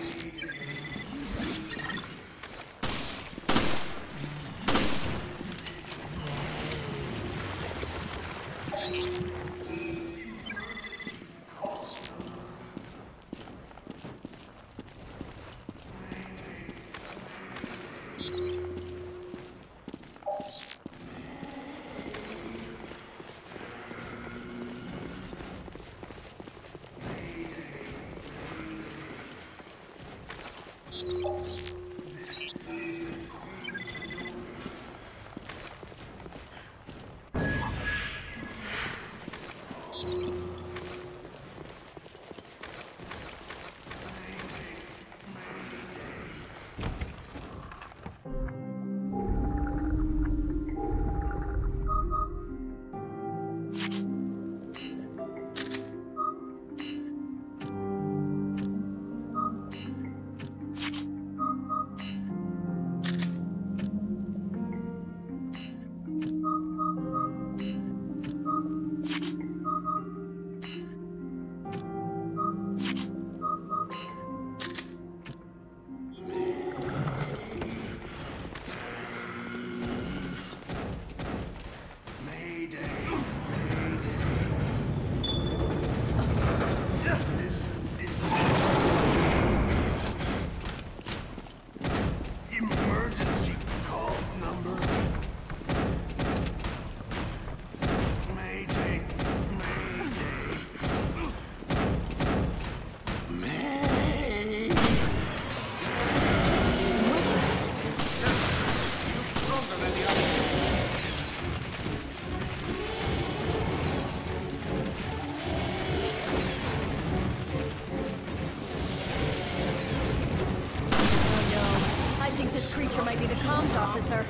This creature might be the comms officer.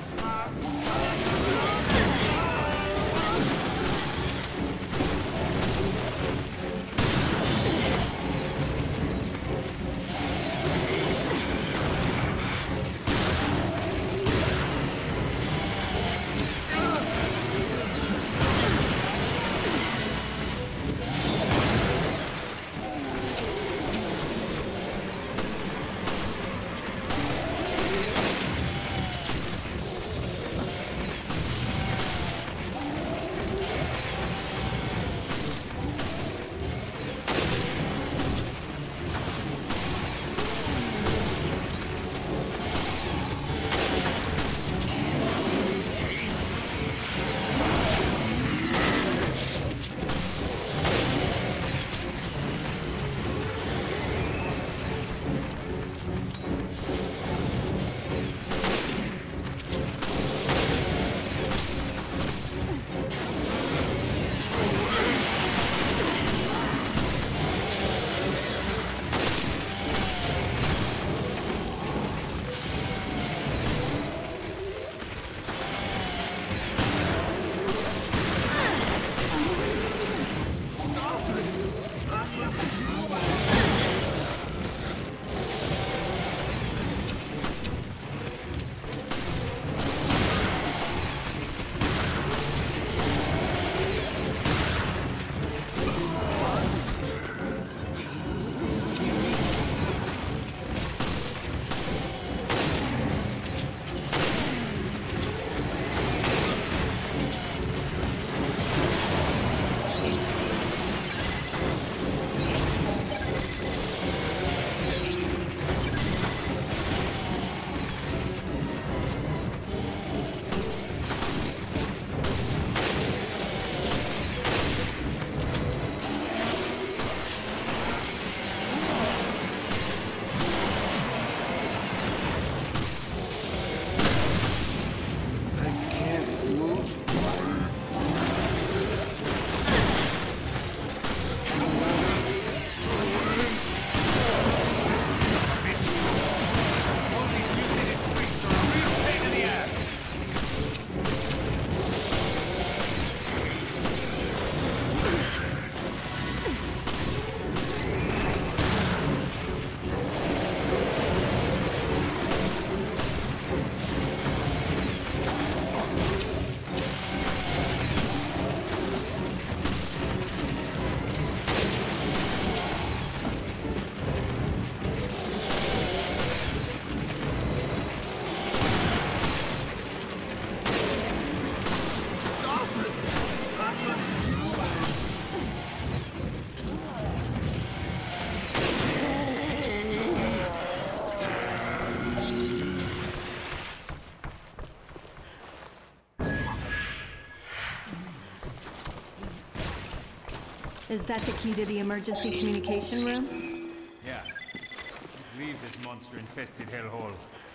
Is that the key to the emergency communication room? Yeah. Let's leave this monster-infested hellhole.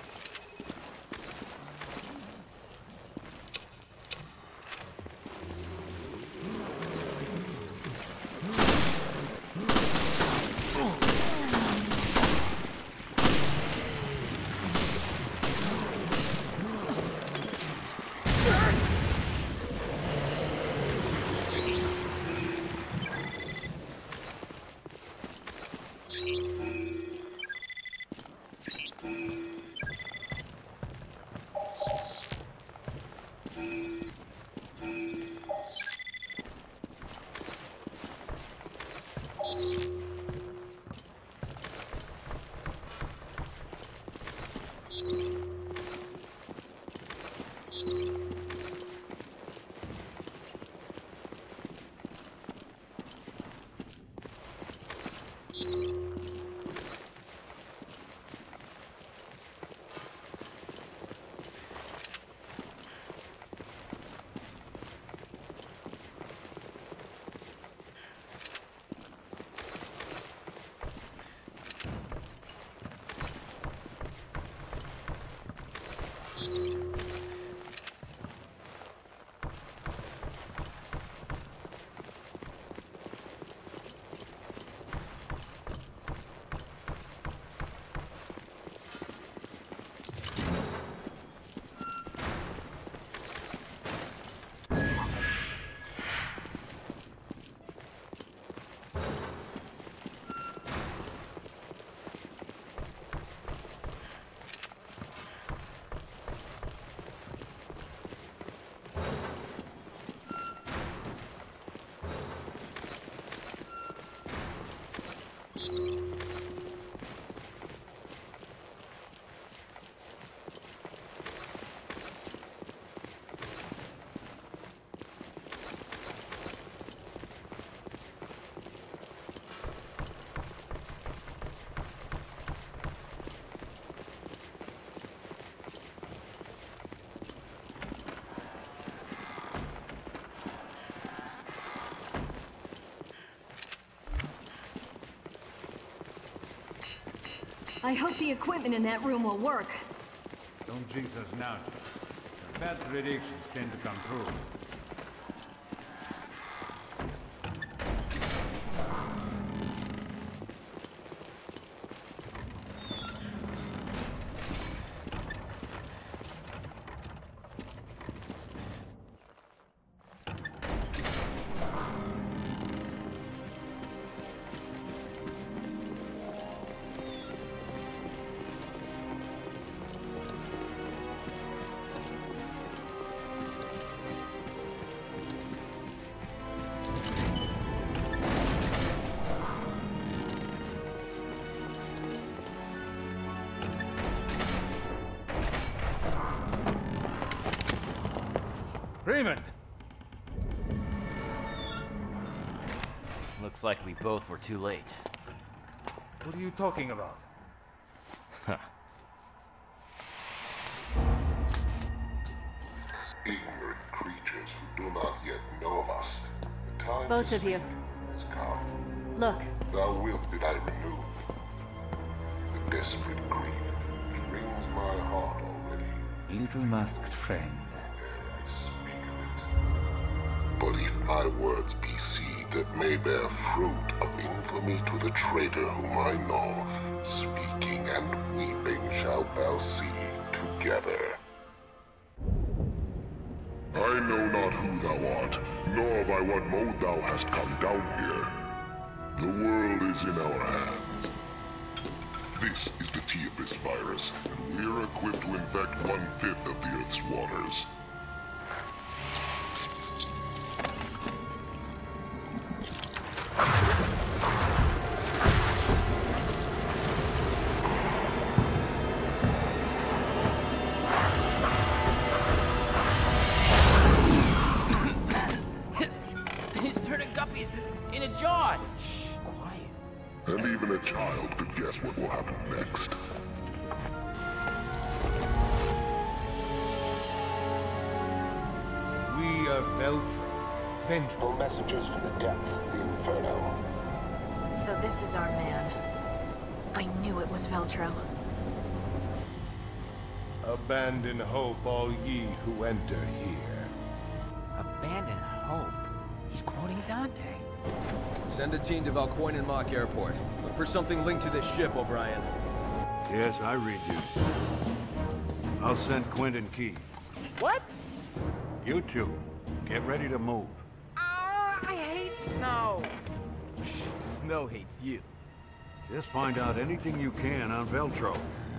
I hope the equipment in that room will work. Don't jinx us now, Joe. Bad predictions tend to come true. Raymond! Looks like we both were too late. What are you talking about? Huh. Ignorant creatures who do not yet know of us. The time Both of you. has come. Look. Thou wilt that I renew. The desperate grief which wrings my heart already. Little masked friend. But if my words be seed that may bear fruit of infamy to the traitor whom I know, speaking and weeping shalt thou see together. I know not who thou art, nor by what mode thou hast come down here. The world is in our hands. This is the T-Abyss virus, and we're equipped to infect one-fifth of the Earth's waters. He's turning guppies into jaws! Shh, quiet. And even a child could guess what will happen next. We are Veltro. Vengeful messengers from the depths of the Inferno. So this is our man. I knew it was Veltro. Abandon hope, all ye who enter here. Abandon hope? He's quoting Dante. Send a team to Valkoinen Mock Airport. Look for something linked to this ship, O'Brien. Yes, I read you. I'll send Quint and Keith. What? You two, get ready to move. Ah, I hate snow. Snow hates you. Just find out anything you can on Veltro.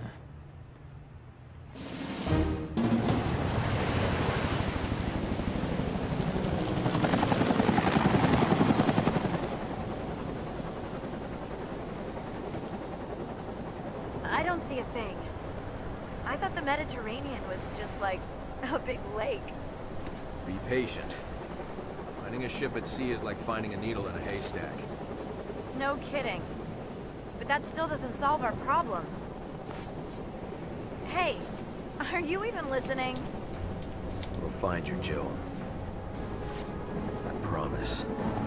I don't see a thing. I thought the Mediterranean was just like a big lake. Be patient. Finding a ship at sea is like finding a needle in a haystack. No kidding. But that still doesn't solve our problem. Hey, are you even listening? We'll find you, Jill. I promise.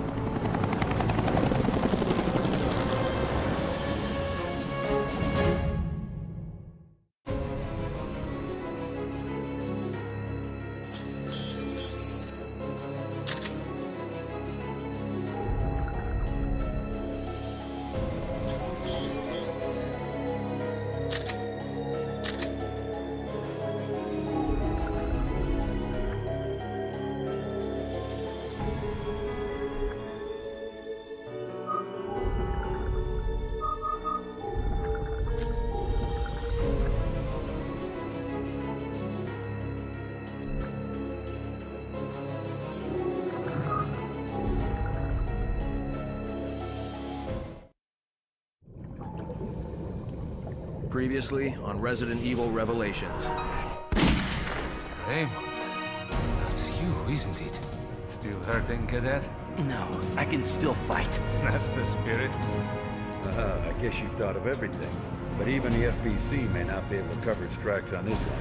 Previously on Resident Evil Revelations. Raymond, that's you, isn't it? Still hurting, Cadet? No, I can still fight. That's the spirit. Uh, I guess you thought of everything. But even the F B C may not be able to cover its tracks on this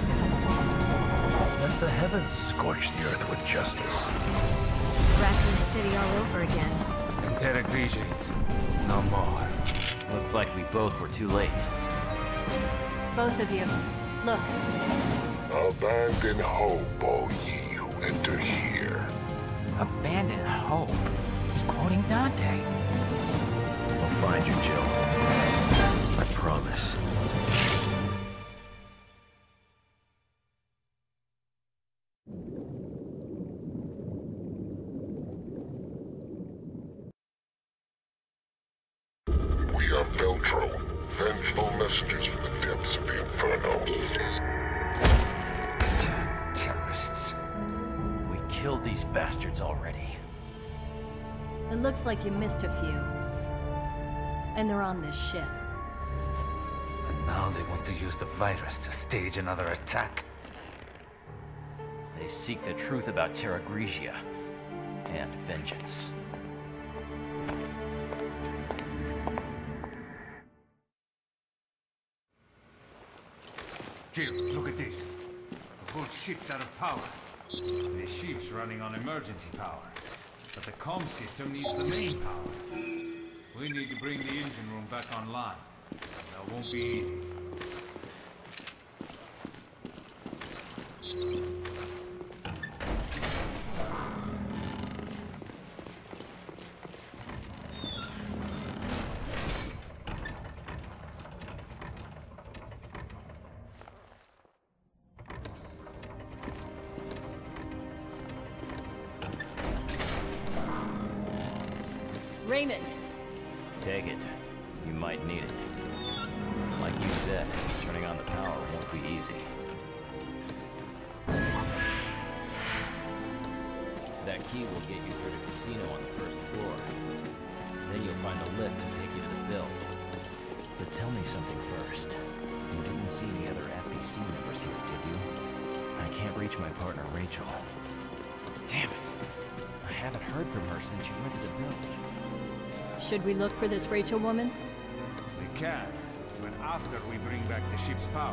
one. Let the heavens scorch the earth with justice. Raccoon City all over again. And Terra Grigia is no more. Looks like we both were too late. Both of you, look. Abandon hope, all ye who enter here. Abandon hope? He's quoting Dante. We'll find you, Jill. I promise. We are Veltro, vengeful messengers from the depths of the Inferno. Terrorists. We killed these bastards already. It looks like you missed a few. And they're on this ship. And now they want to use the virus to stage another attack. They seek the truth about Terra Grigia and vengeance. Jill, look at this. The whole ship's out of power. The ship's running on emergency power. But the comm system needs the main power. We need to bring the engine room back online. That won't be easy. Raymond. Take it. You might need it. Like you said, turning on the power won't be easy. That key will get you through the casino on the first floor. Then you'll find a lift to take you to the bill. But tell me something first. You didn't see the other F B C members here, did you? I can't reach my partner, Rachel. Damn it! I haven't heard from her since she went to the village. Should we look for this Rachel woman? We can, but after we bring back the ship's power.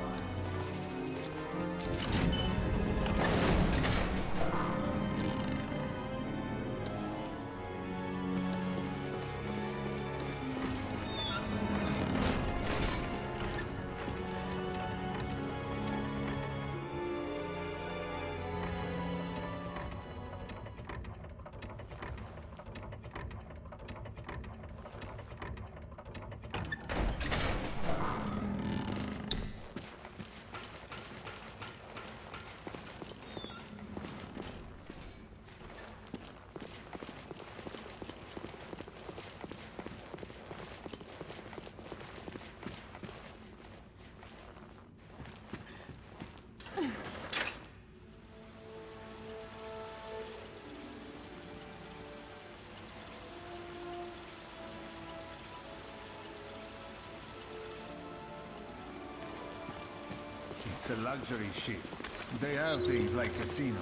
It's a luxury ship. They have things like casinos.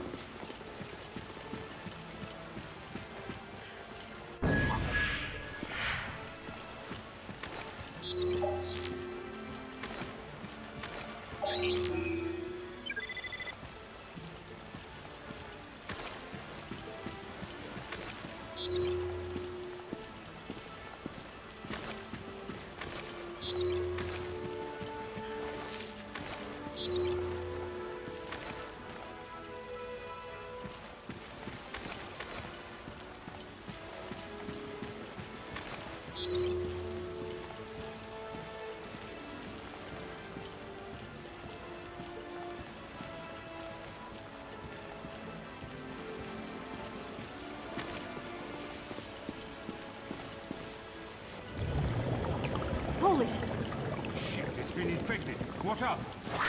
Holy shit! Shit, it's been infected. Watch out!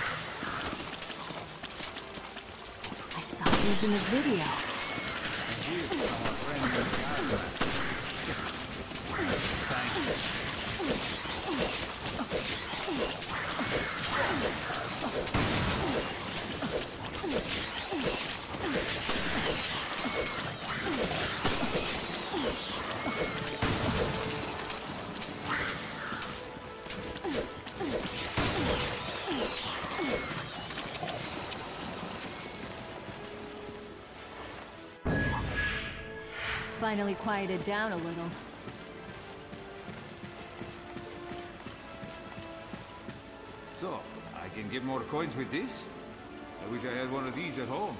I saw these in the video. Here's our friend in the island. Thank you. Finally quieted down a little. So, I can get more coins with this? I wish I had one of these at home.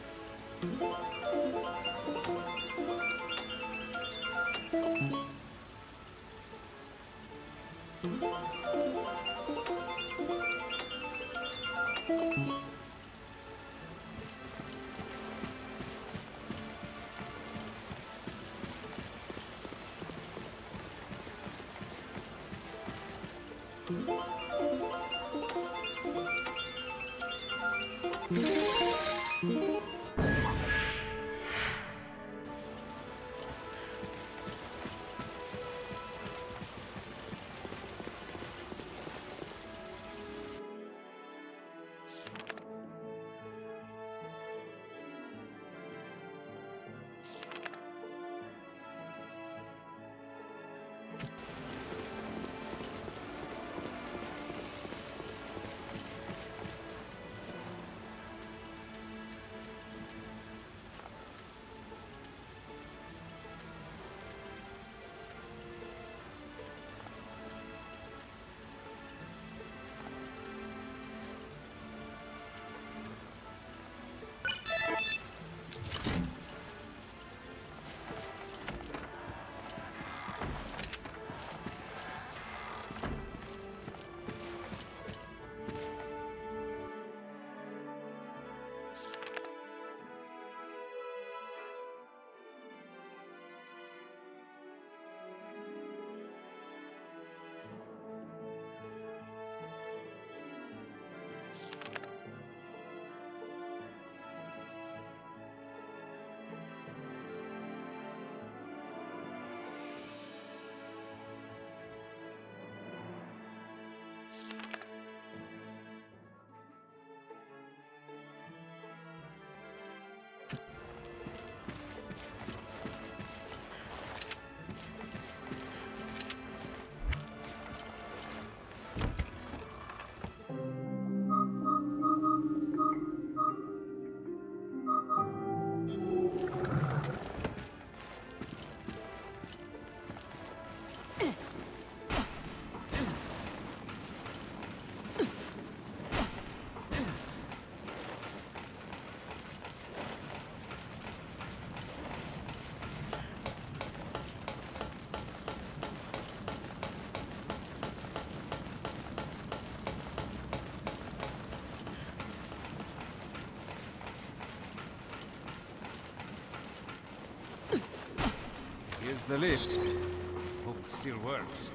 Here's the lift. Hope it still works.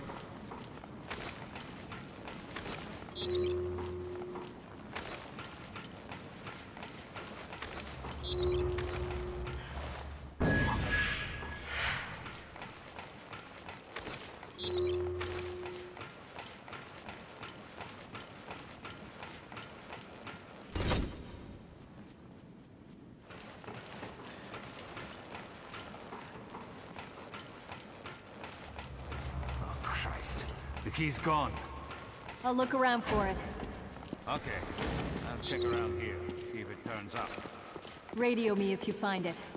The key's gone. I'll look around for it. Okay. I'll check around here, see if it turns up. Radio me if you find it.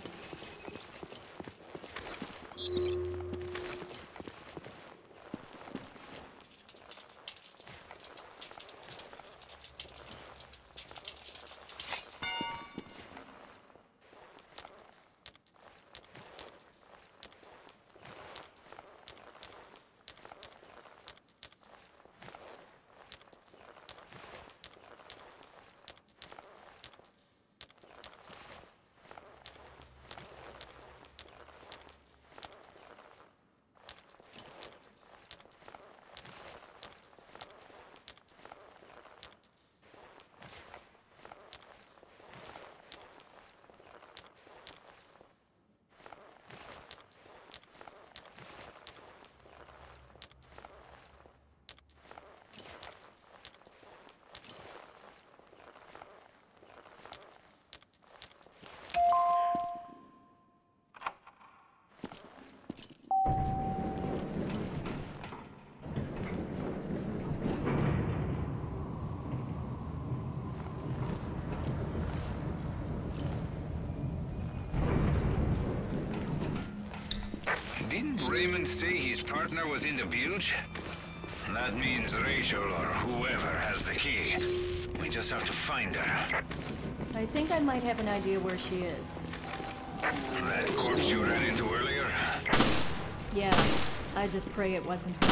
Didn't Raymond say his partner was in the bilge? That means Rachel or whoever has the key. We just have to find her. I think I might have an idea where she is. That corpse you ran into earlier? Yeah, I just pray it wasn't her.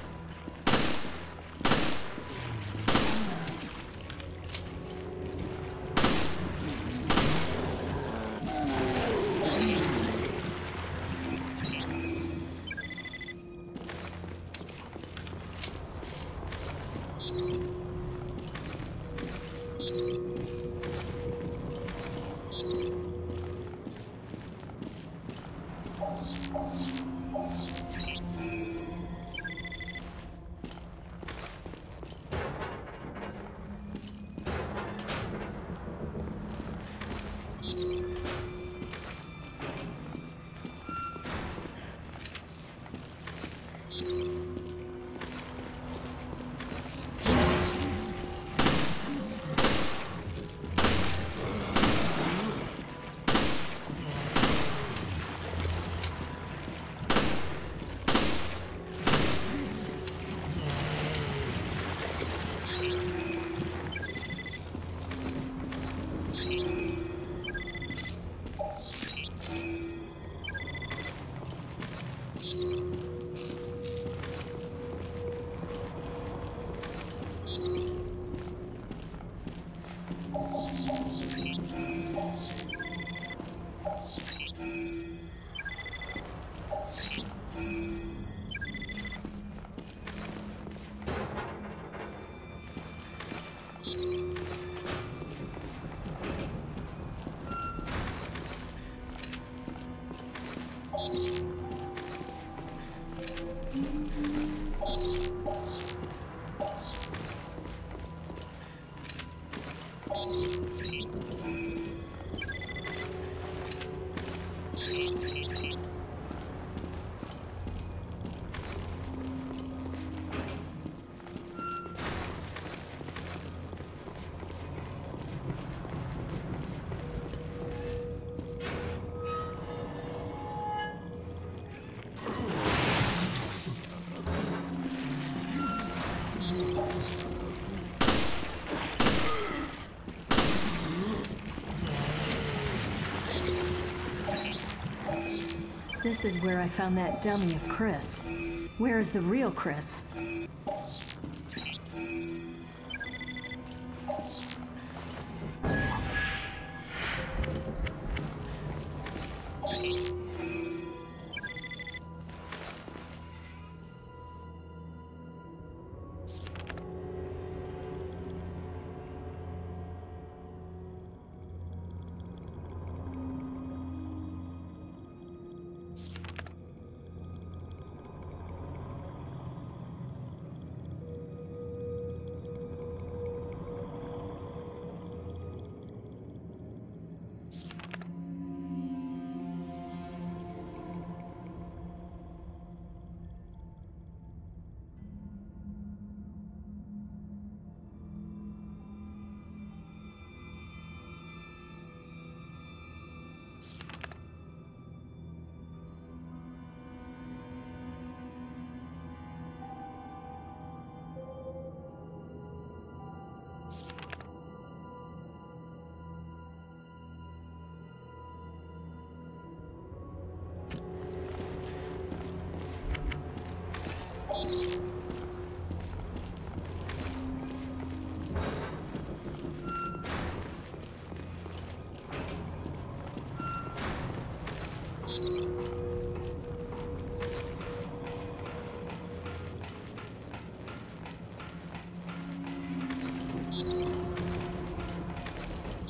This is where I found that dummy of Chris. Where is the real Chris?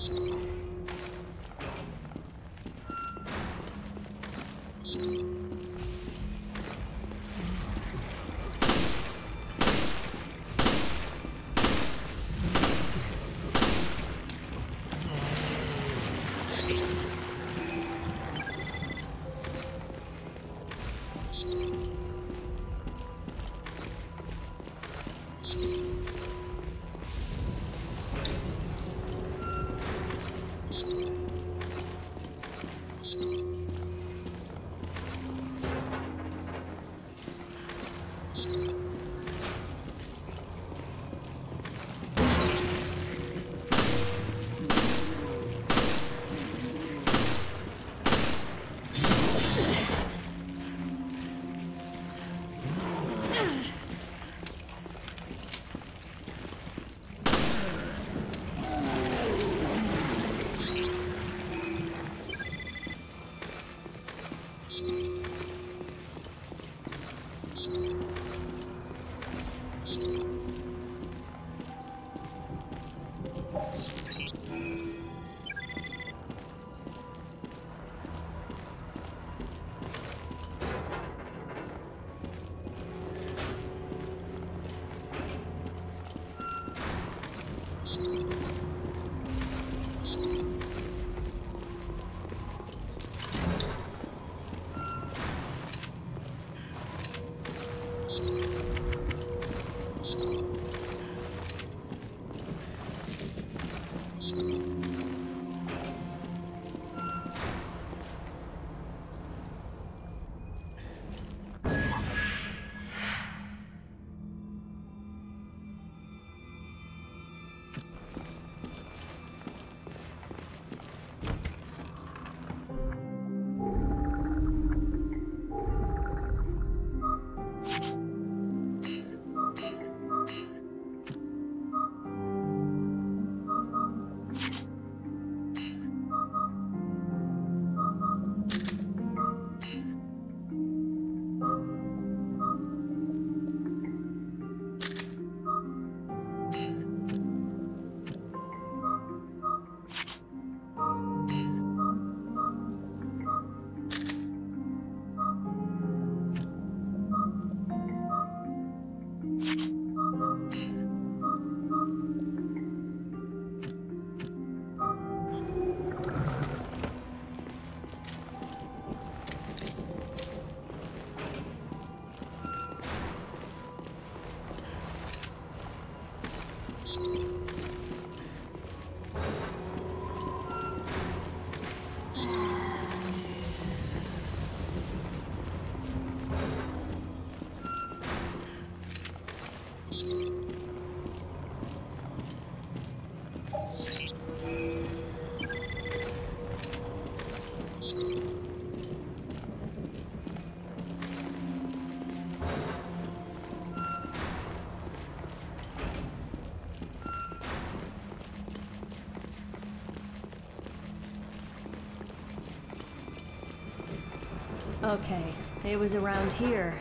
Okay, it was around here.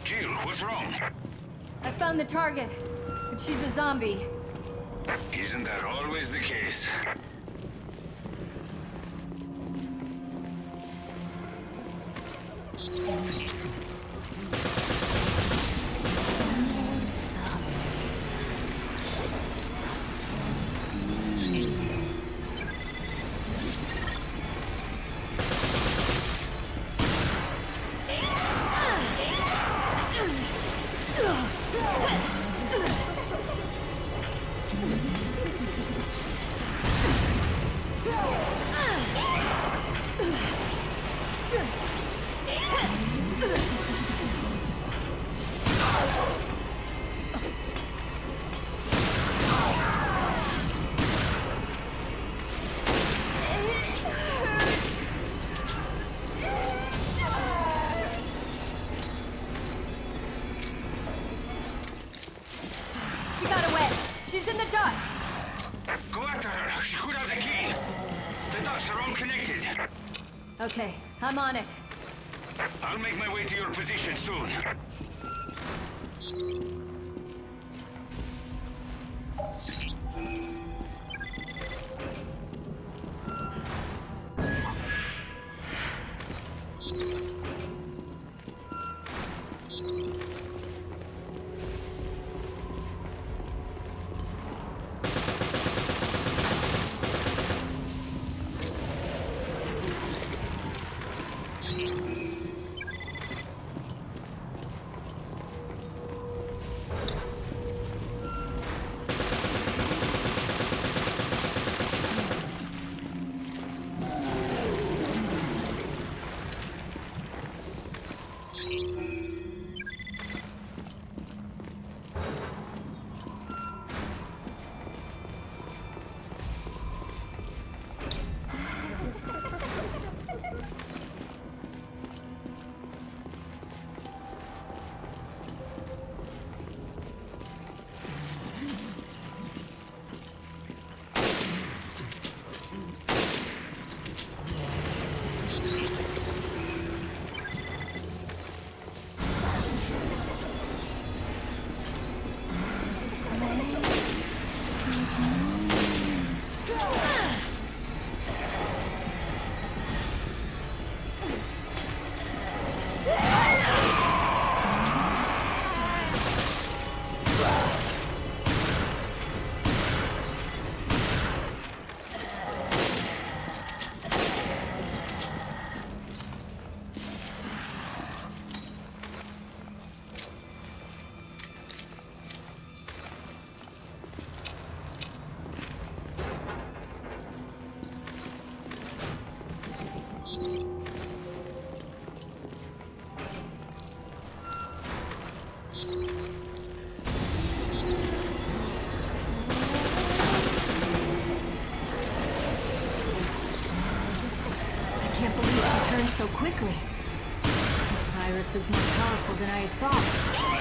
Jill, what's wrong? I found the target, but she's a zombie. Isn't that always the case? She got away. She's in the ducts. Go after her. She could have the key. The ducts are all connected. Okay, I'm on it. I'll make my way to your position soon. So quickly. This virus is more powerful than I had thought.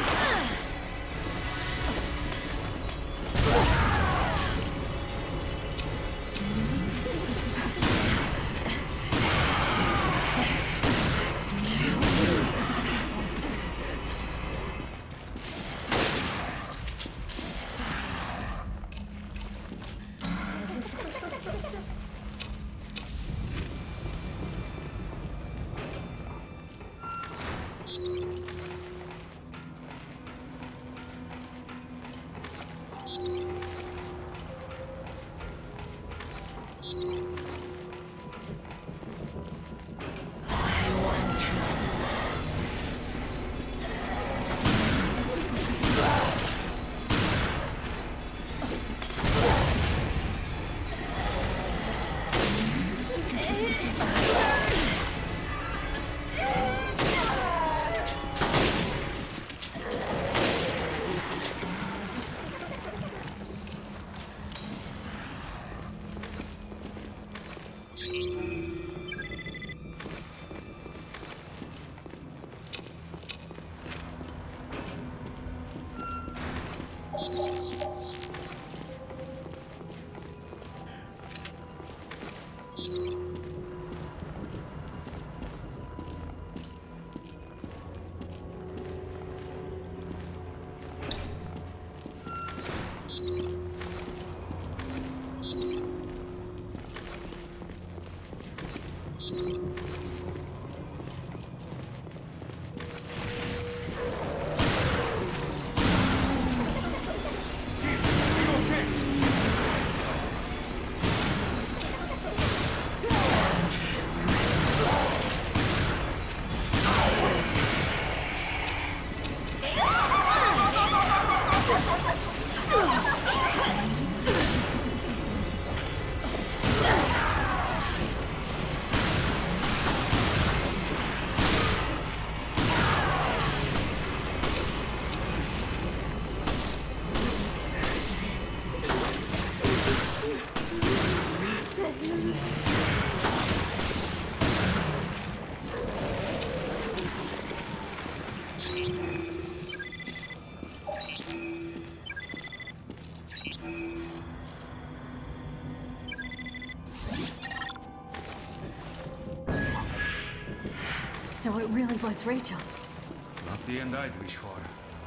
So it really was Rachel. Not the end I'd wish for.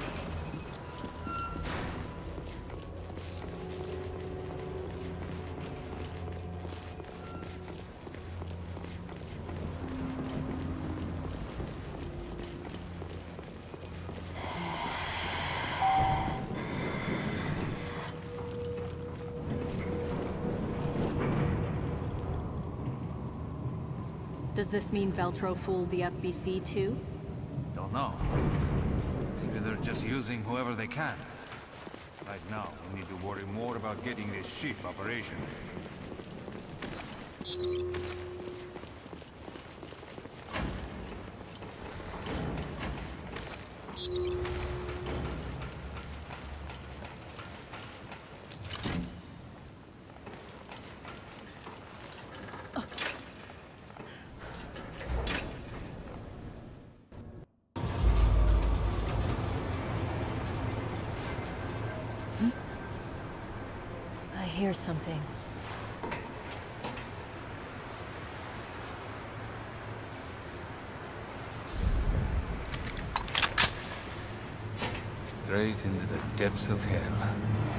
Does this mean Veltro fooled the F B C too? Don't know. Maybe they're just using whoever they can. Right now, we need to worry more about getting this ship operational. I hear something. Straight into the depths of hell.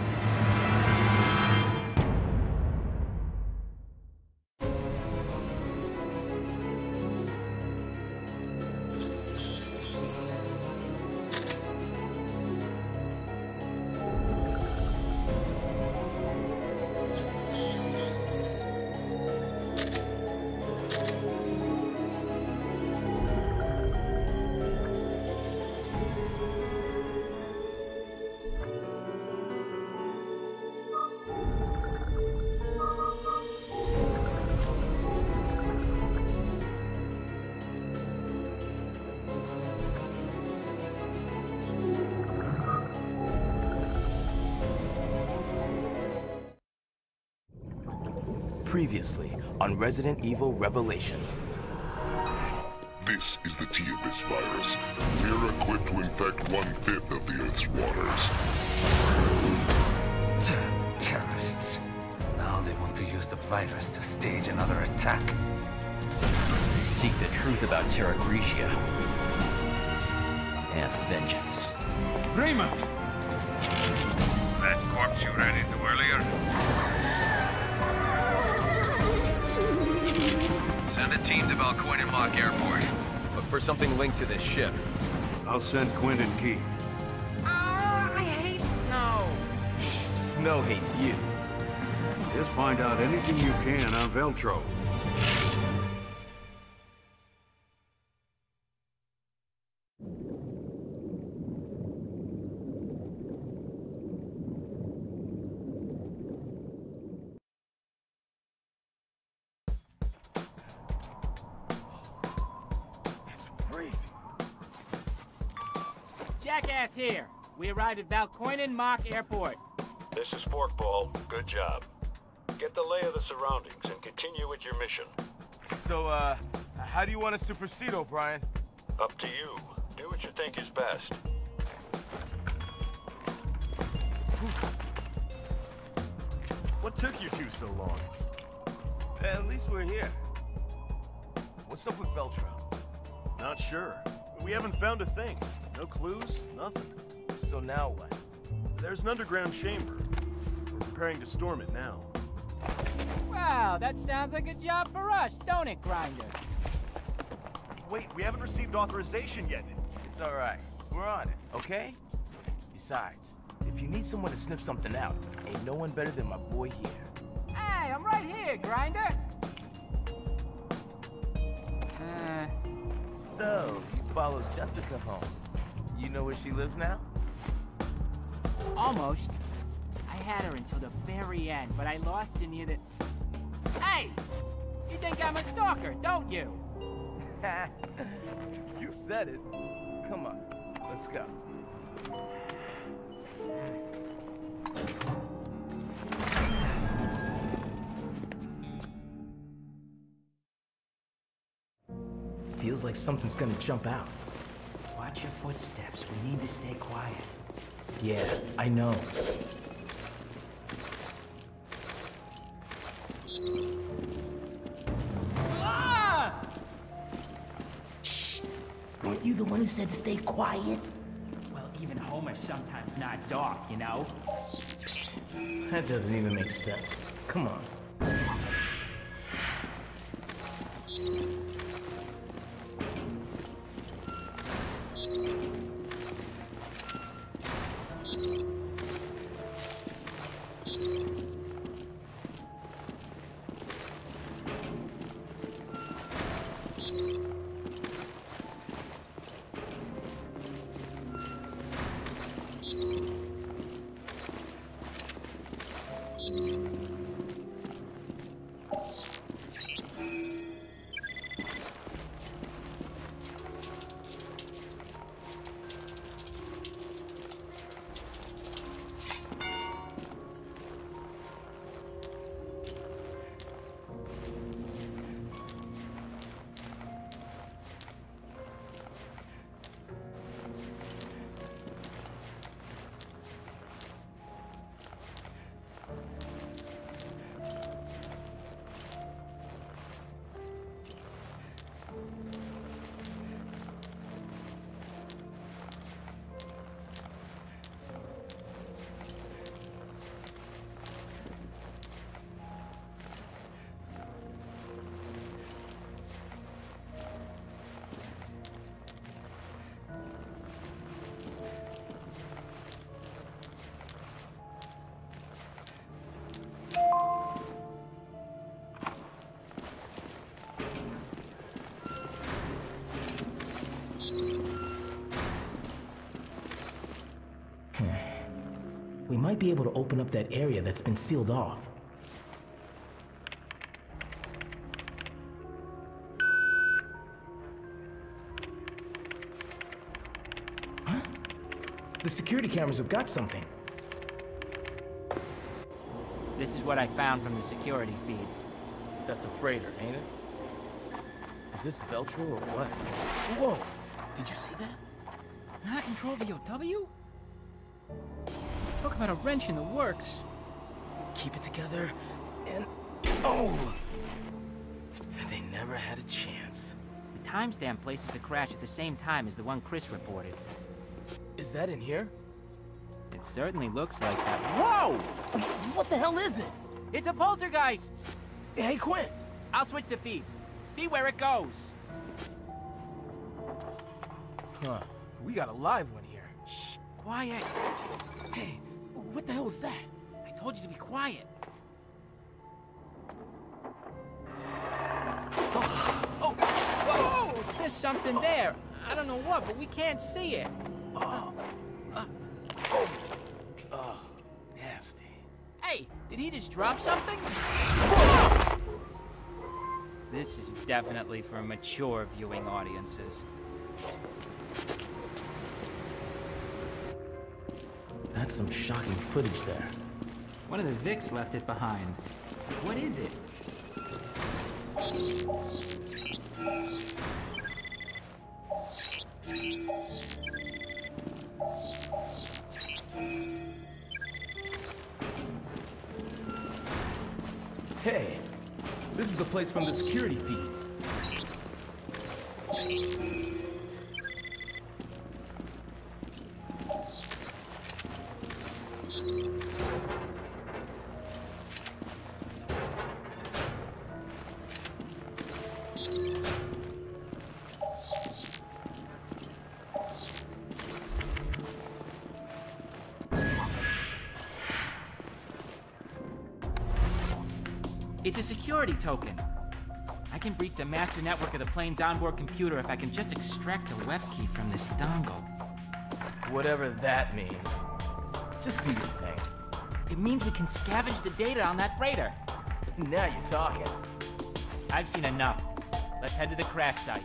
Previously on Resident Evil Revelations. This is the T-Abyss virus. We're equipped to infect one-fifth of the Earth's waters. Damn terrorists. Now they want to use the virus to stage another attack. They seek the truth about Terra Grigia. And vengeance. Raymond! That corpse you ran into earlier? Send a team to Valcoin Mock Airport. Look for something linked to this ship. I'll send Quint and Keith. Oh, I hate snow. Snow hates you. Just find out anything you can on Veltro. Jackass here. We arrived at Valcoinen Mock Airport. This is Forkball. Good job. Get the lay of the surroundings and continue with your mission. So, uh, how do you want us to proceed, O'Brien? Up to you. Do what you think is best. What took you two so long? At least we're here. What's up with Veltro? Not sure. We haven't found a thing. No clues, nothing. So now what? There's an underground chamber. We're preparing to storm it now. Wow, that sounds like a job for us, don't it, Grinder? Wait, we haven't received authorization yet. It's all right. We're on it, okay? Besides, if you need someone to sniff something out, ain't no one better than my boy here. Hey, I'm right here, Grinder. Uh... So, you followed Jessica home. You know where she lives now? Almost. I had her until the very end, but I lost her near the... Hey! You think I'm a stalker, don't you? You said it. Come on, let's go. Feels like something's gonna jump out. Watch your footsteps. We need to stay quiet. Yeah, I know. Ah! Shh! one who said to stay quiet? Well, even Homer sometimes nods off, you know? That doesn't even make sense. Come on. We might be able to open up that area that's been sealed off. Huh? The security cameras have got something. This is what I found from the security feeds. That's a freighter, ain't it? Is this Veltro or what? Whoa! Did you see that? Not control B O W? Talk about a wrench in the works. Keep it together, and... Oh! They never had a chance. The timestamp places the crash at the same time as the one Chris reported. Is that in here? It certainly looks like that. Whoa! What the hell is it? It's a poltergeist! Hey, Quinn! I'll switch the feeds. See where it goes. Huh. We got a live one here. Shh! Quiet! Hey, what the hell is that? I told you to be quiet. Oh! Oh! Whoa! There's something there. I don't know what, but we can't see it. Oh! Uh, oh! Oh, nasty. Hey, did he just drop something? This is definitely for mature viewing audiences. That's some shocking footage there. One of the Vics left it behind. What is it? Hey, this is the place from the security feed. It's a security token. I can breach the master network of the plane's onboard computer if I can just extract a web key from this dongle. Whatever that means. Just do your thing. It means we can scavenge the data on that freighter. Now you're talking. I've seen enough. Let's head to the crash site.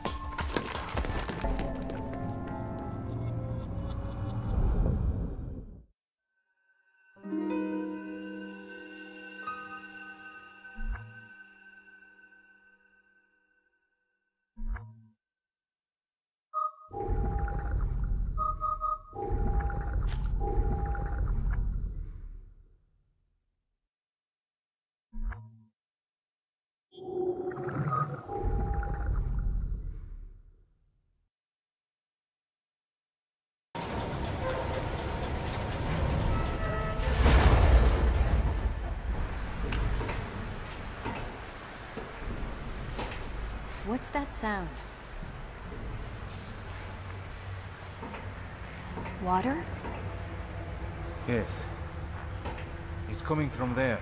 What's that sound? Water? Yes. It's coming from there.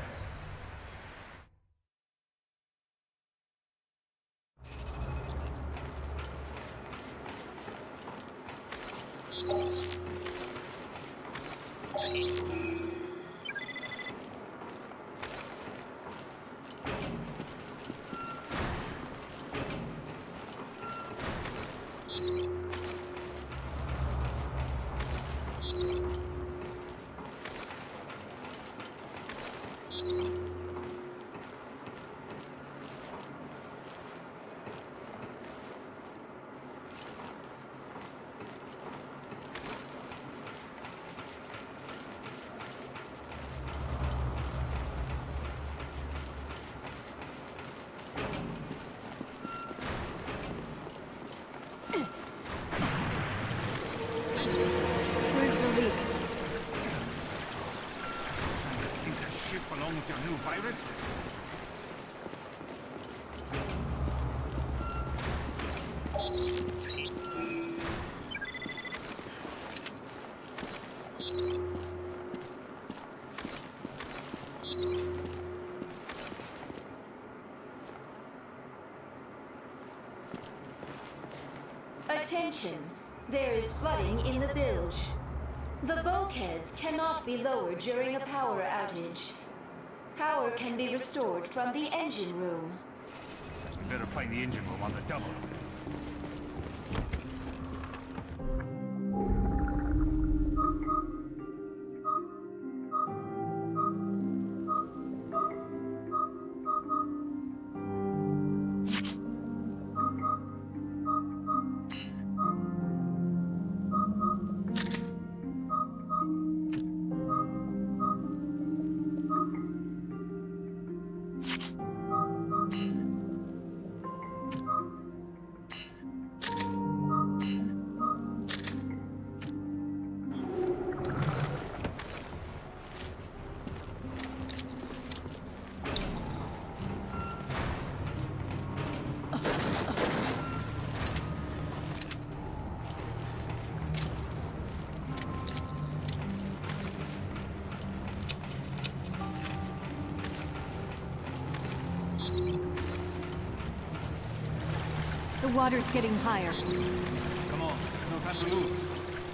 Where's the leak? Trying to sink the ship along with your new virus? Attention! There is flooding in the bilge. The bulkheads cannot be lowered during a power outage. Power can be restored from the engine room. We better find the engine room on the double. The water's getting higher. Come on, no time to lose.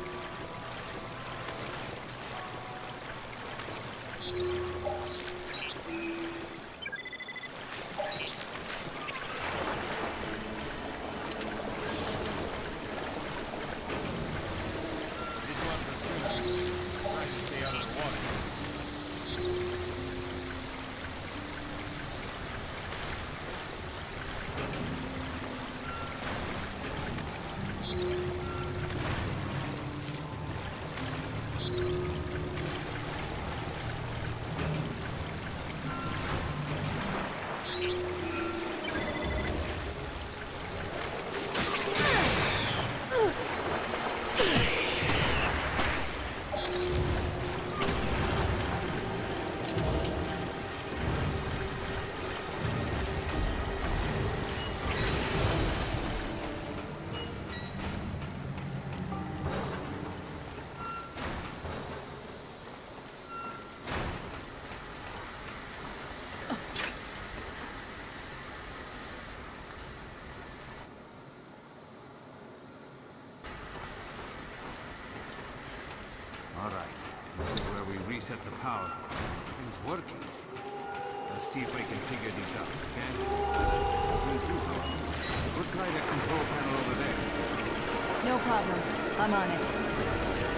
This one's a swimmer. Try to stay out of the water. Alright, this is where we reset the power. Everything's working. Let's see if we can figure this out, okay? We'll try the control panel over there. No problem. I'm on it.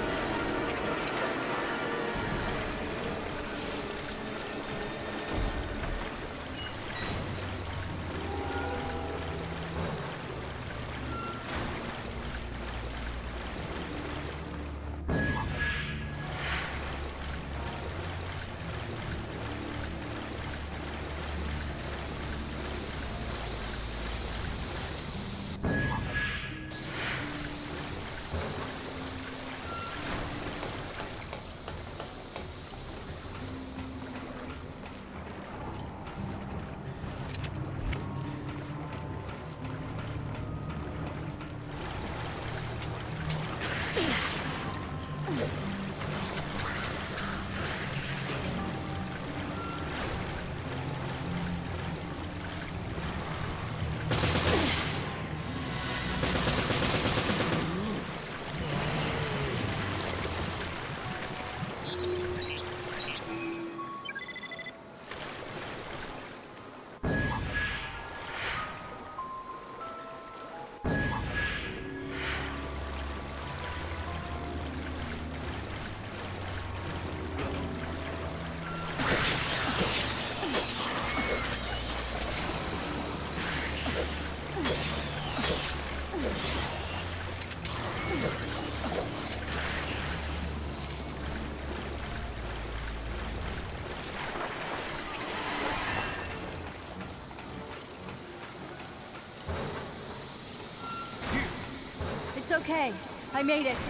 It's okay. I made it.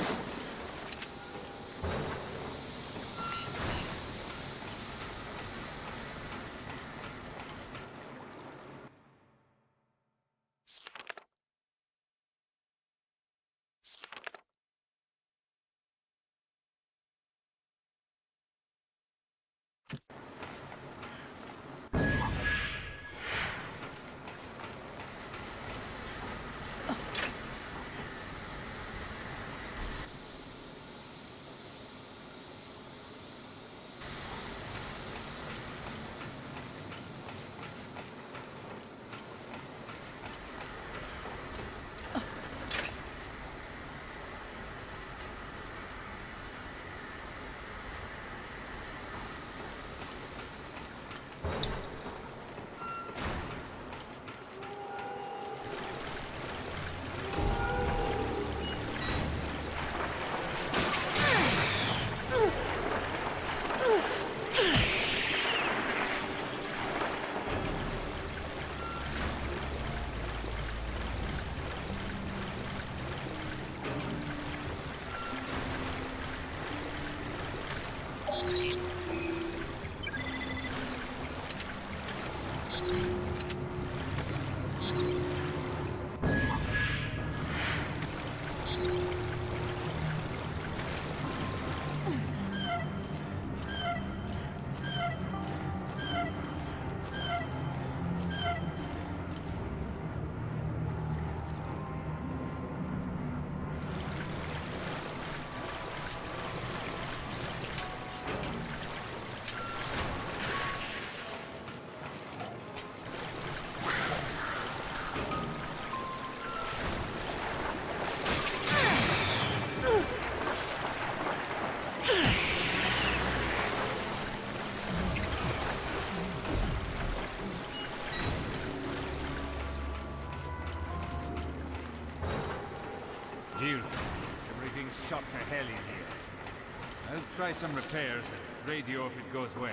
Jill, everything's shot to hell in here. I'll try some repairs and radio if it goes well.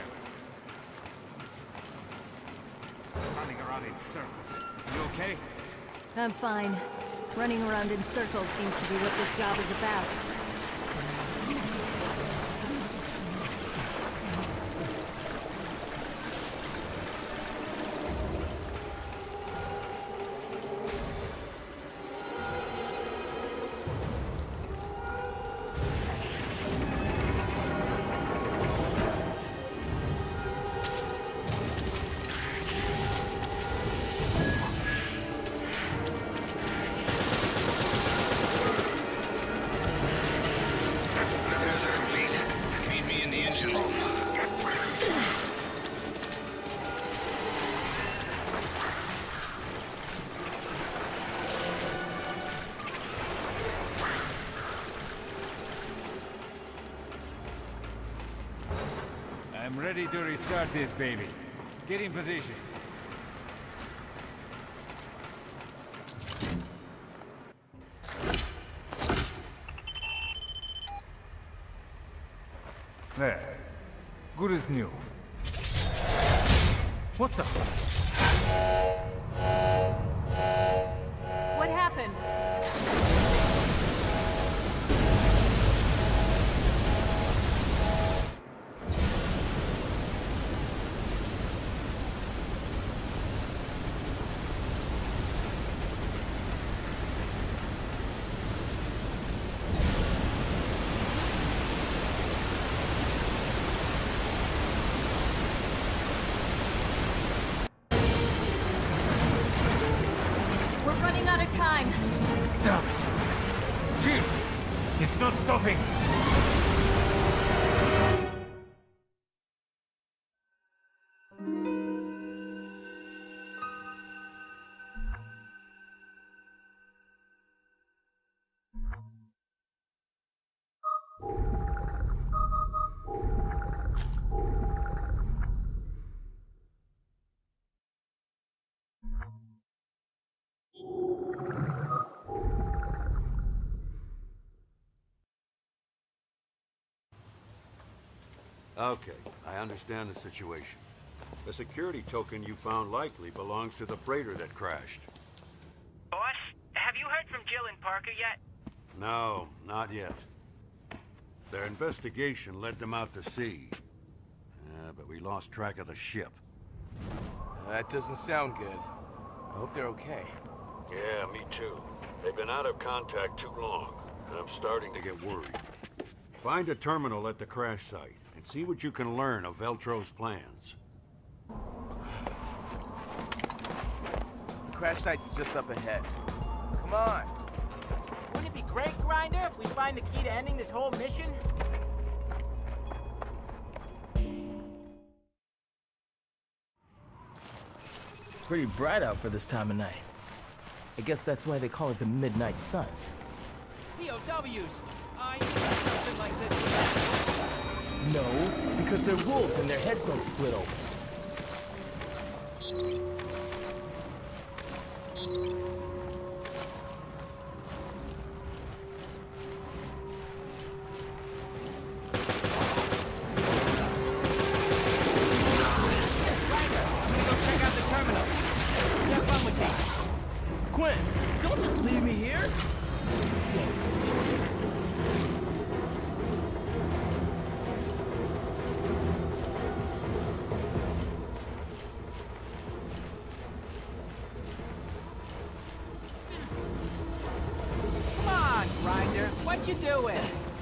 Running around in circles. You okay? I'm fine. Running around in circles seems to be what this job is about. I'm ready to restart this baby. Get in position. There. Good as new. What the? What happened? time. Damn it! Jill! It's not stopping! Okay, I understand the situation. The security token you found likely belongs to the freighter that crashed. Boss, have you heard from Jill and Parker yet? No, not yet. Their investigation led them out to sea. Uh, but we lost track of the ship. That doesn't sound good. I hope they're okay. Yeah, me too. They've been out of contact too long, and I'm starting to get worried. Find a terminal at the crash site, and see what you can learn of Veltro's plans. The crash site's just up ahead. Come on! Wouldn't it be great, Grinder, if we find the key to ending this whole mission? It's pretty bright out for this time of night. I guess that's why they call it the Midnight Sun. P O Ws! I knew something like this. No, because they're wolves and their heads don't split open. Quinn, don't just leave me here! Damn. Come on, Grinder, what you doing?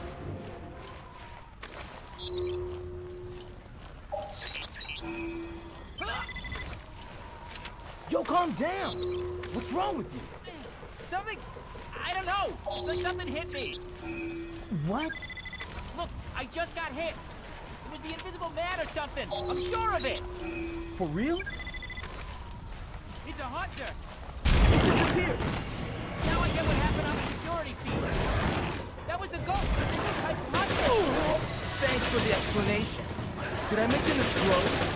Yo, calm down! What's wrong with you? Something... I don't know. It's like something hit me. What? Look, I just got hit. It was the Invisible Man or something. I'm sure of it. For real? He's a hunter. He disappeared. Now I get what happened on the security feed. That was the ghost. It's a new type of hunter. Thanks for the explanation. Did I mention his clothes?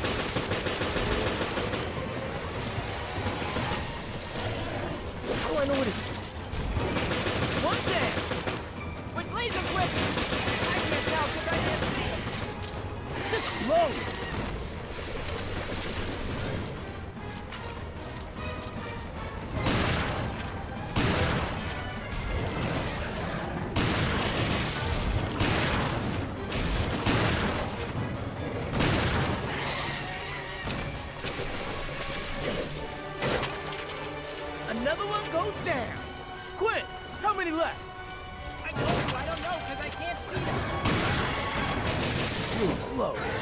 I know what it is. One thing! Which leads us with... I can't tell because I didn't see it. This glow! Another one goes down. Quinn, how many left? I told you I don't know because I can't see them. True blows.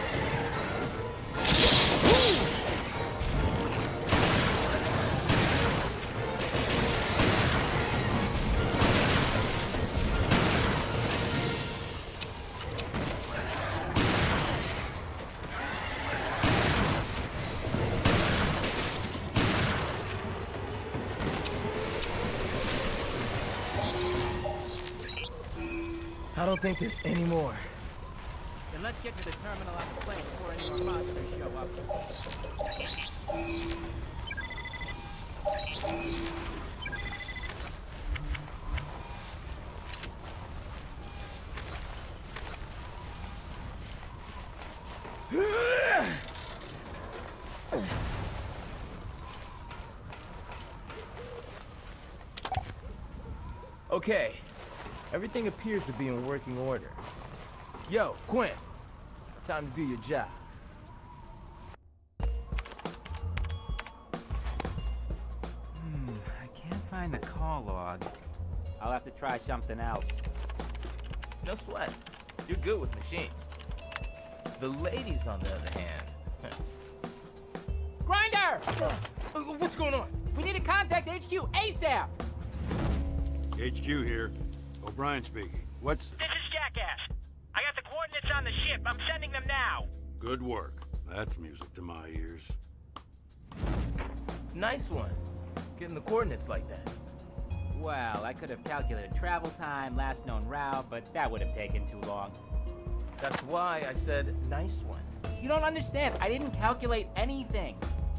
I don't think there's any more. Then let's get to the terminal on the plane before any more monsters show up. Okay. Everything appears to be in working order. Yo, Quinn. Time to do your job. Hmm, I can't find the call log. I'll have to try something else. No sweat. You're good with machines. The ladies, on the other hand... Grinder! Uh, what's going on? We need to contact H Q ASAP! H Q here. O'Brien speaking. What's... This is Jackass. I got the coordinates on the ship. I'm sending them now. Good work. That's music to my ears. Nice one. Getting the coordinates like that. Well, I could have calculated travel time, last known route, but that would have taken too long. That's why I said nice one. You don't understand. I didn't calculate anything.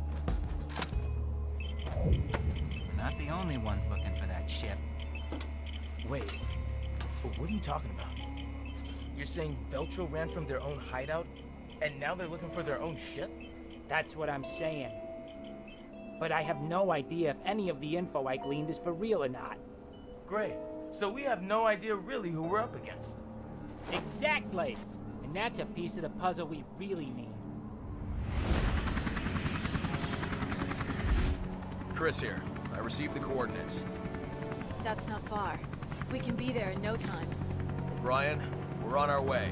Not the only ones looking for that ship. Wait, what are you talking about? You're saying Veltro ran from their own hideout, and now they're looking for their own ship? That's what I'm saying. But I have no idea if any of the info I gleaned is for real or not. Great. So we have no idea really who we're up against. Exactly! And that's a piece of the puzzle we really need. Chris here. I received the coordinates. That's not far. We can be there in no time. Brian, we're on our way.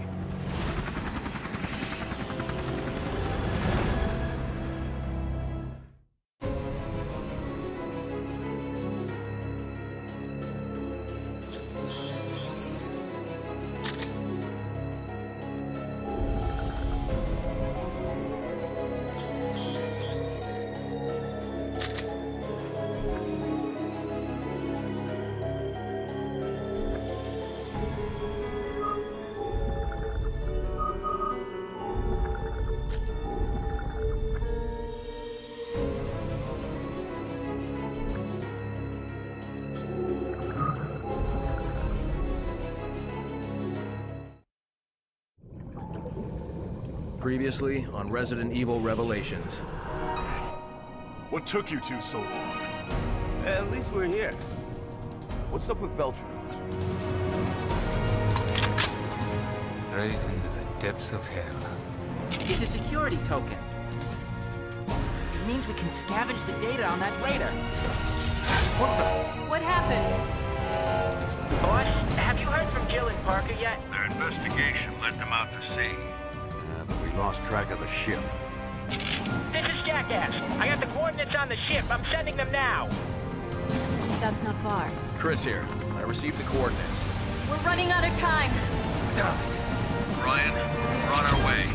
Previously on Resident Evil Revelations. What took you two so long? At least we're here. What's up with Veltro? Straight into the depths of hell. It's a security token. It means we can scavenge the data on that raider. What the? What happened? Boss, have you heard from Jill and Parker yet? Their investigation led them out to sea. Yeah, but we lost track of the ship. This is Jackass. I got the coordinates on the ship. I'm sending them now. That's not far. Chris here. I received the coordinates. We're running out of time. Damn it. Ryan, we're on our way.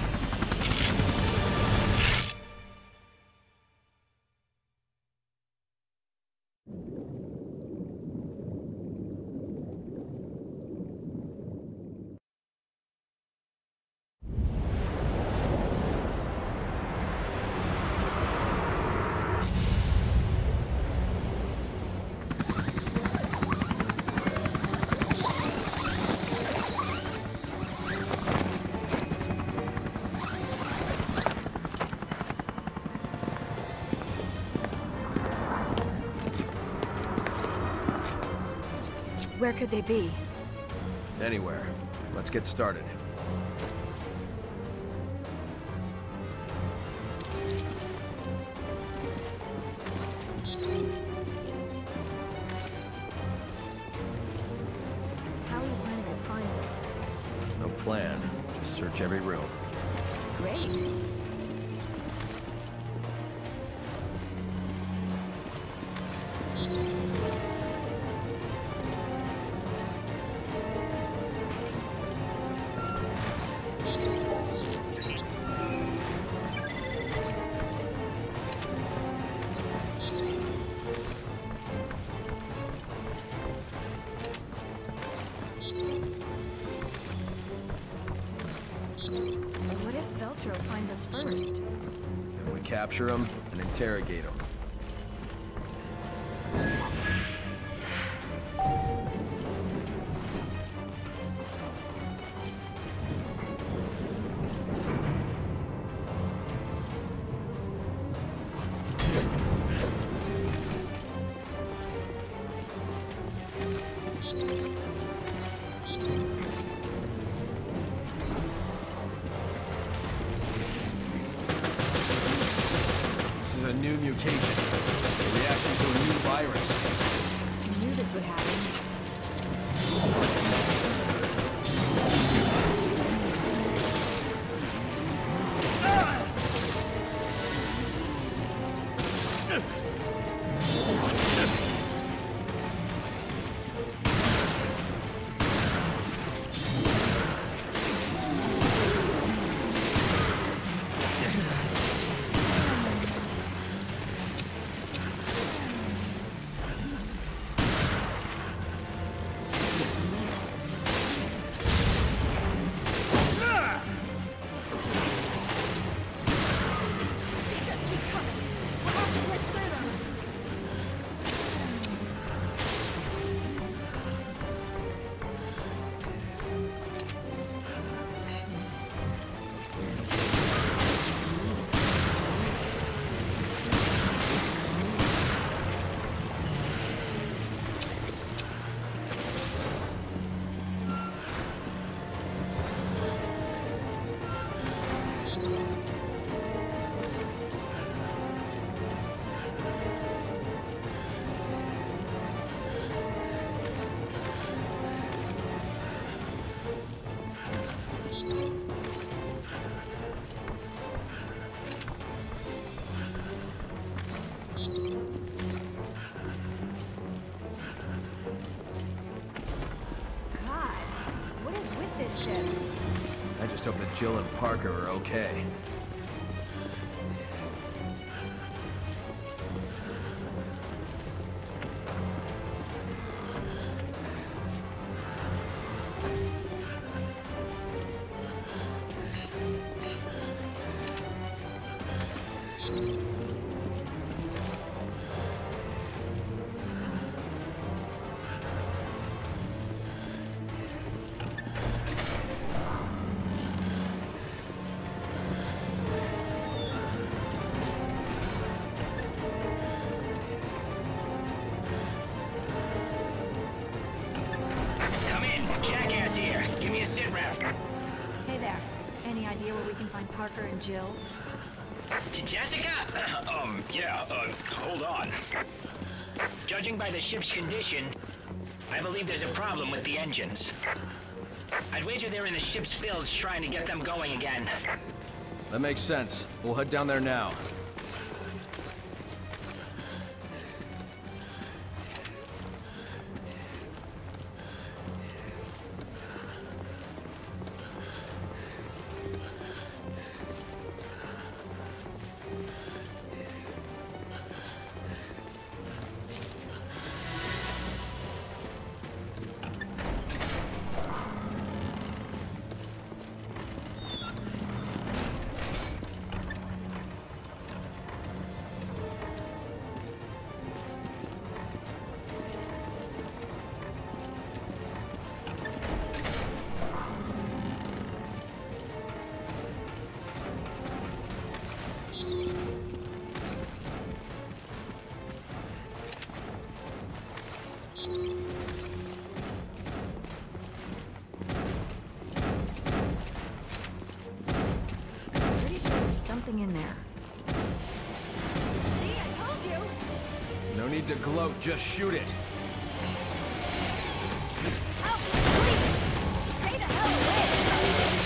Where could they be? Anywhere. Let's get started. How are you planning to find them? No plan. Just search every room. Great. What if Veltro finds us first? Then we capture him and interrogate him. A new mutation. A reaction to a new virus. I knew this would happen. I just hope that Jill and Parker are okay. Parker and Jill? Jessica? um, yeah, uh, hold on. Judging by the ship's condition, I believe there's a problem with the engines. I'd wager they're in the ship's bilge trying to get them going again. That makes sense. We'll head down there now. Something in there. See, I told you! No need to gloat, just shoot it. Oh, please! Stay the hell away!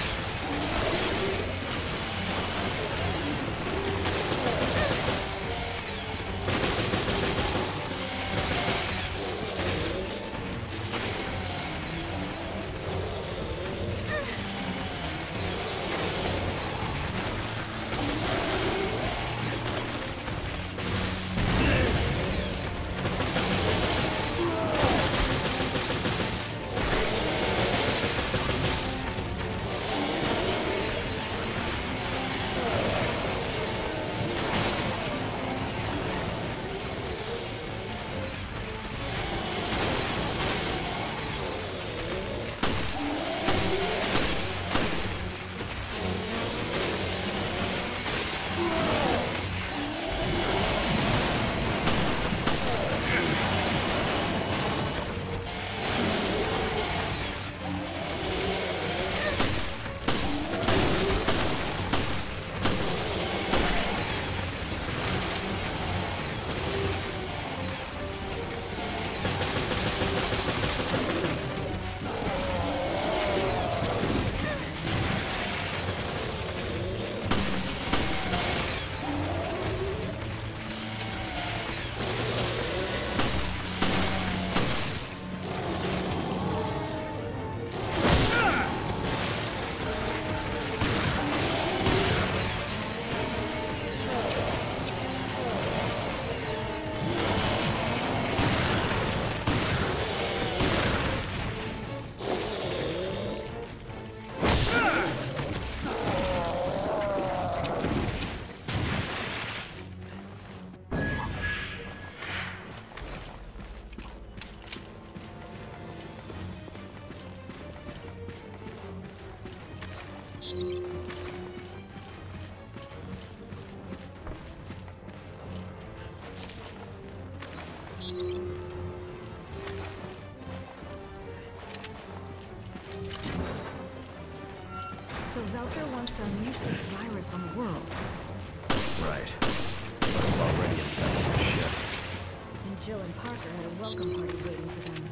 So Veltro wants to unleash this virus on the world. Right. But it's already infected the ship. And Jill and Parker had a welcome party waiting for them.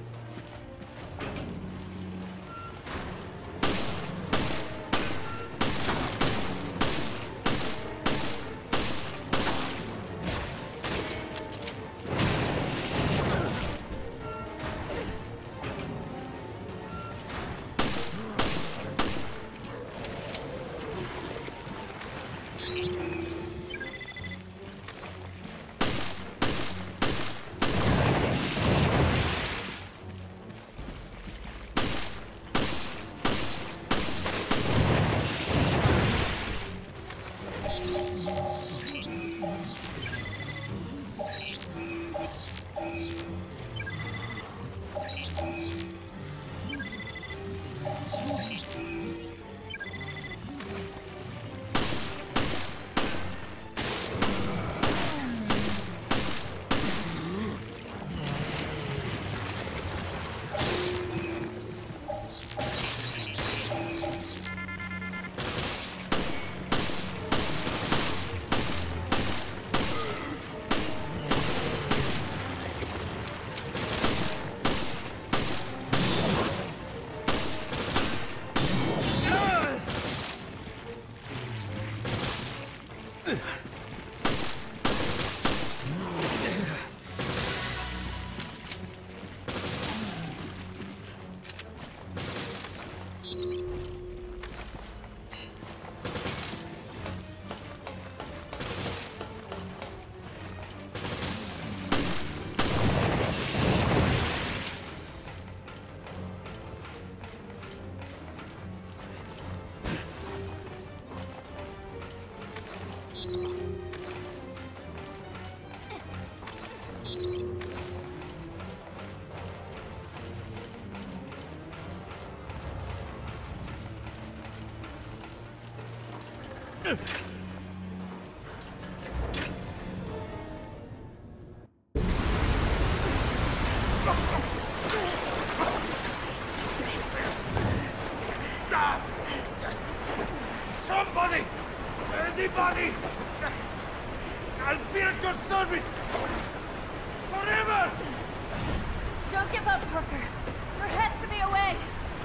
Somebody! Anybody! I'll be at your service! Forever! Don't give up, Parker. There has to be a way.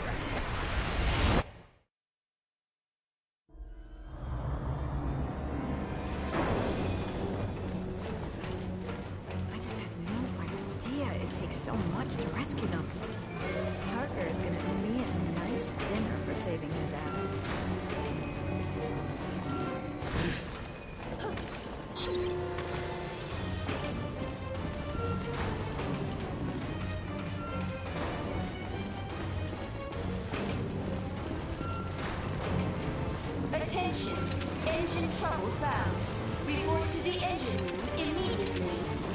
I just have no idea it takes so much to rescue them. Parker is gonna owe me a nice dinner for saving his ass. Attention! Engine trouble found. Report to the engine room immediately.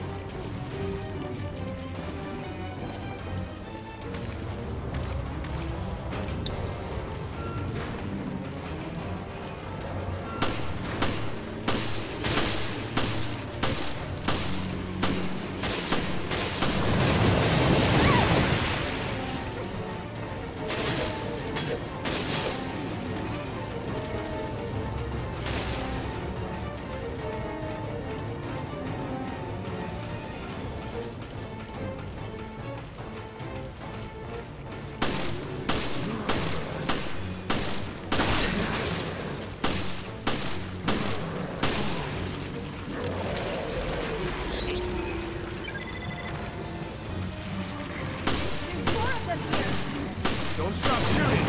Don't stop shooting!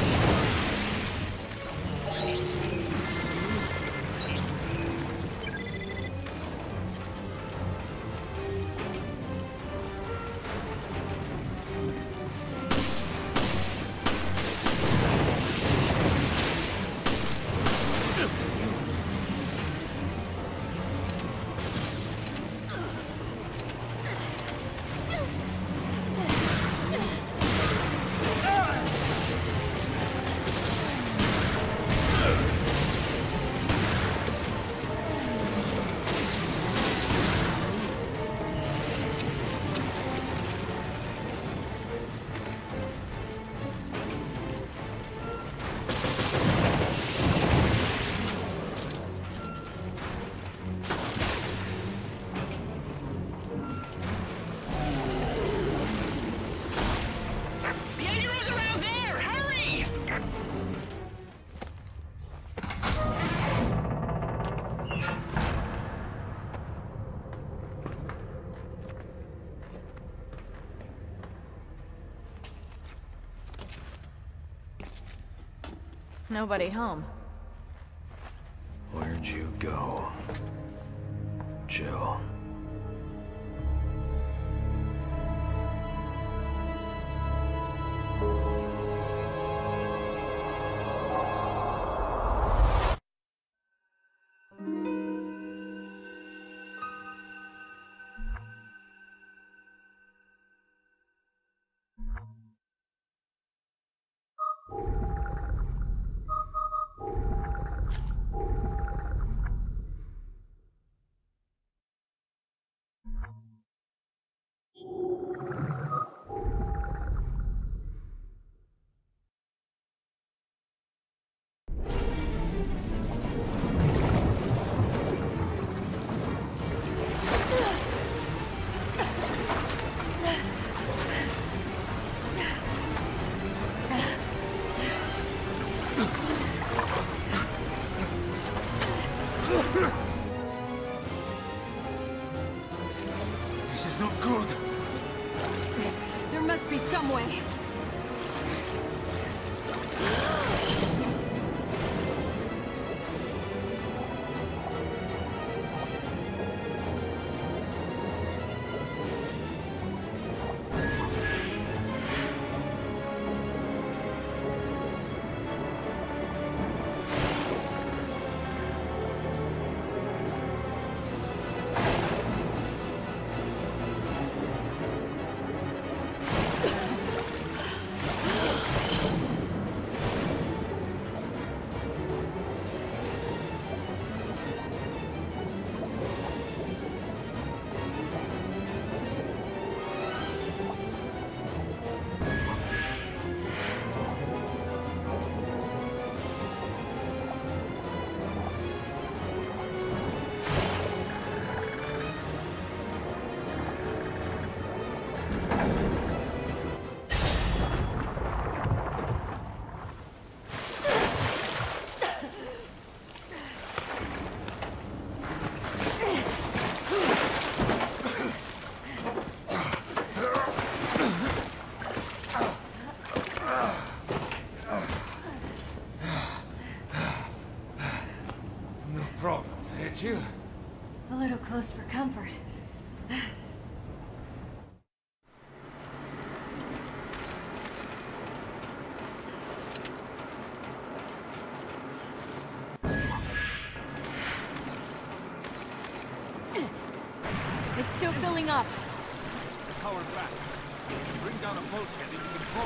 Nobody home. Where'd you go, Jill? This is not good. There must be some way. It's you. A little close for comfort. It's still filling up. Power's back. Bring down a bulkhead into control.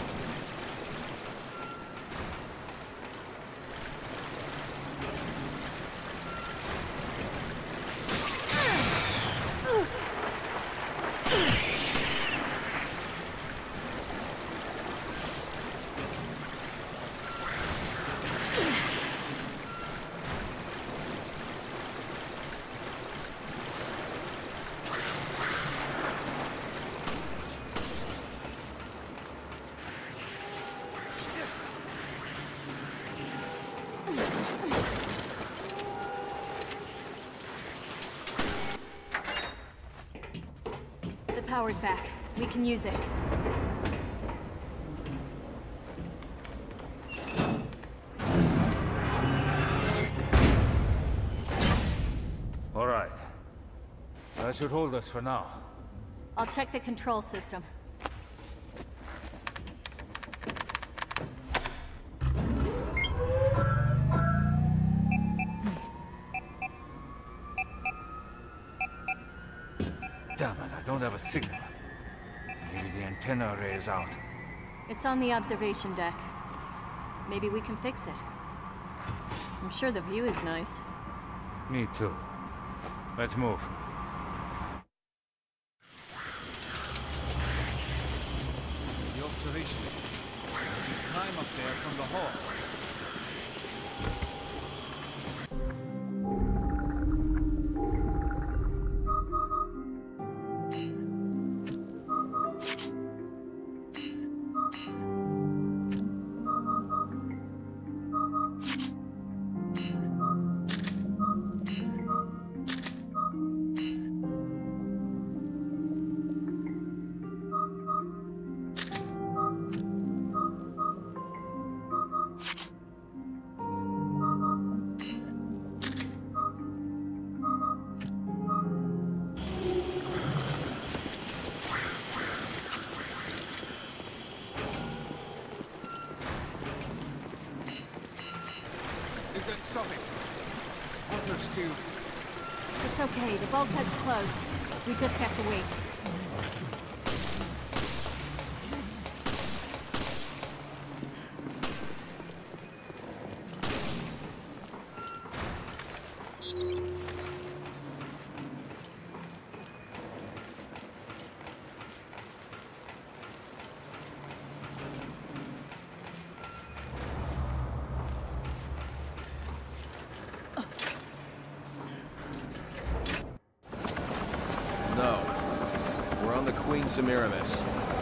The power's back. We can use it. All right. That should hold us for now. I'll check the control system. Damn it, I don't have a signal. Maybe the antenna array is out. It's on the observation deck. Maybe we can fix it. I'm sure the view is nice. Me too. Let's move. The observation deck. We can climb up there from the hall. Stop it. Water still. It's okay. The bulkhead's closed. We just have to wait. No. We're on the Queen Semiramis.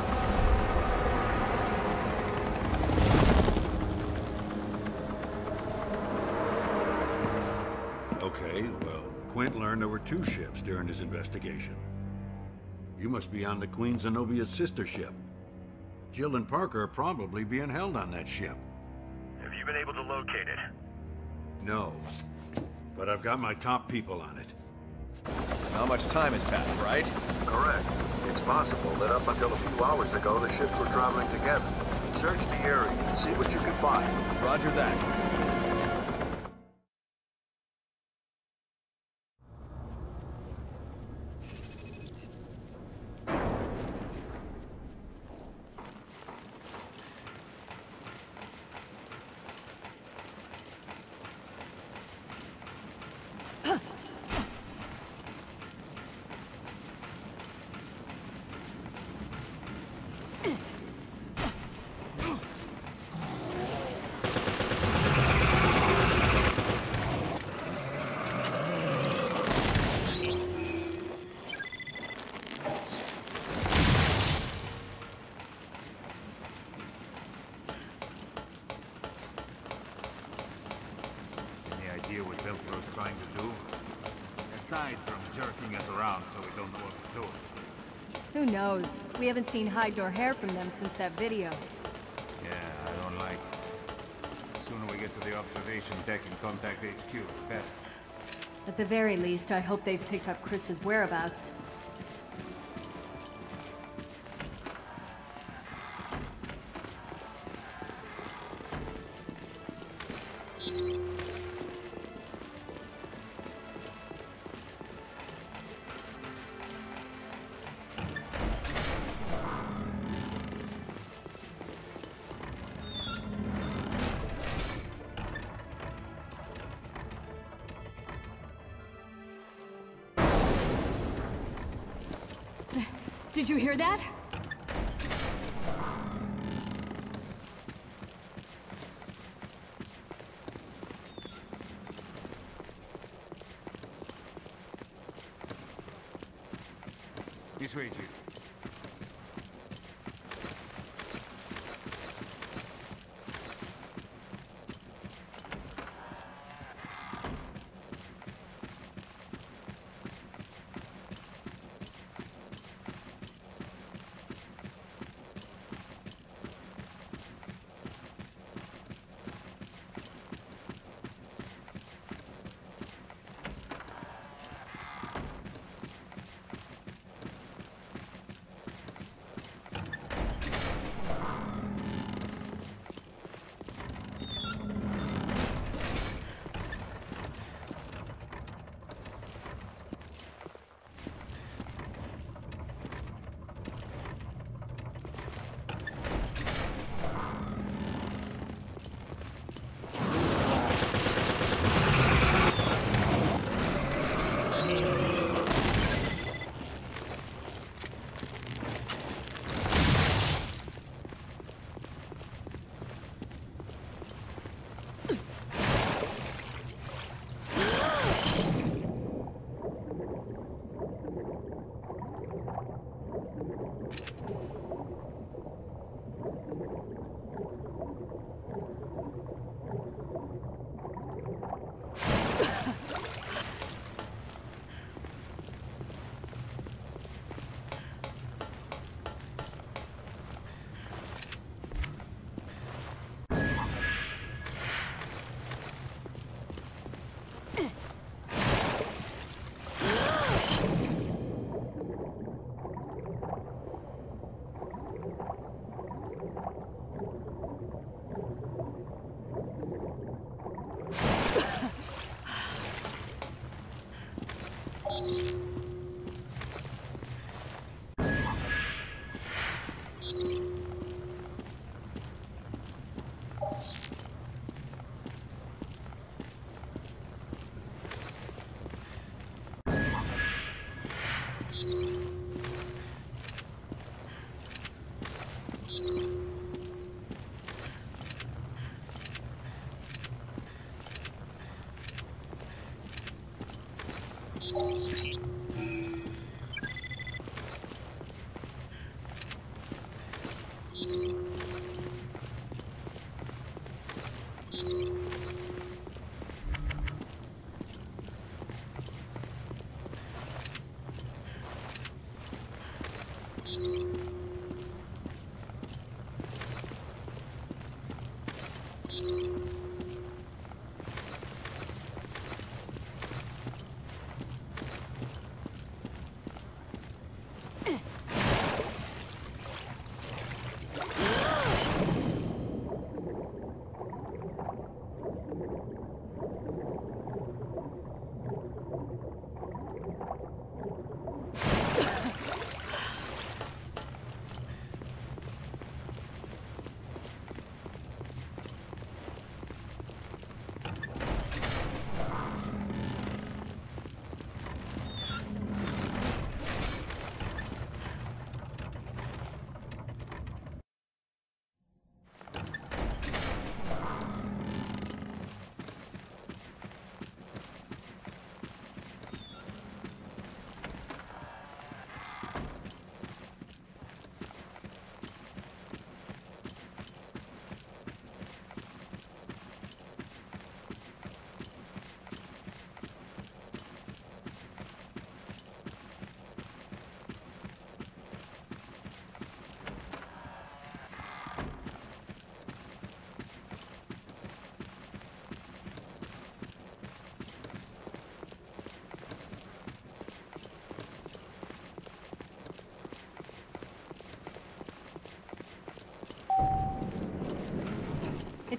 Okay, well, Quint learned there were two ships during his investigation. You must be on the Queen Zenobia's sister ship. Jill and Parker are probably being held on that ship. Have you been able to locate it? No. But I've got my top people on it. Not much time has passed, right? Correct. It's possible that up until a few hours ago, the ships were traveling together. Search the area and see what you can find. Roger that. What Veltro's trying to do? Aside from jerking us around so we don't know what we're doing. Who knows? We haven't seen hide nor hair from them since that video. Yeah, I don't like it. The sooner we get to the observation deck and contact H Q, the better. At the very least, I hope they've picked up Chris's whereabouts. Did you hear that? This way, Jill.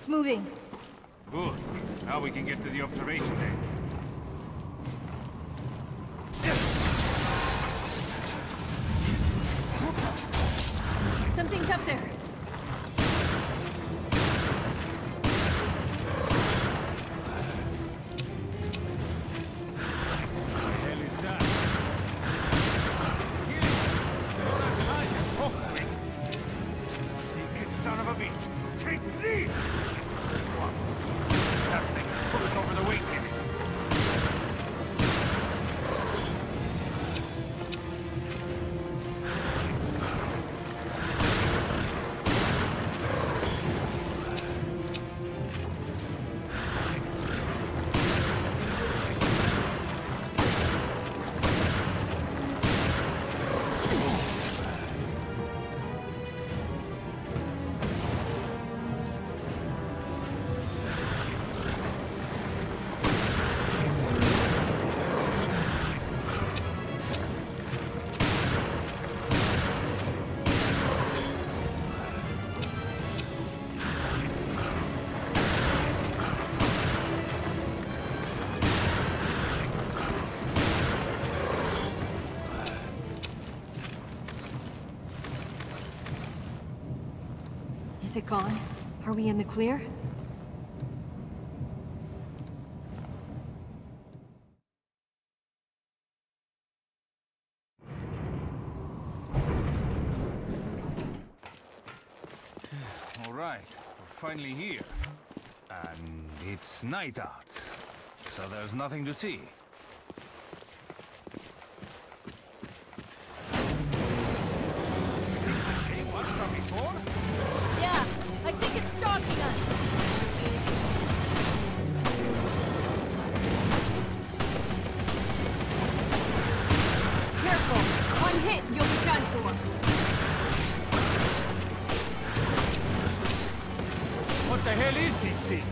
It's moving. Good. Now we can get to the observation deck. Something's up there. Is it gone? Are we in the clear? All right, we're finally here. And it's night out, so there's nothing to see. Is this the same one from before? Yeah, I think it's stalking us. Careful! One hit and you'll be done for. What the hell is this thing?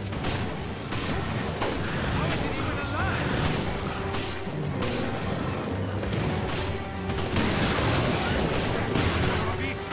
How is it even alive? Son of a bitch!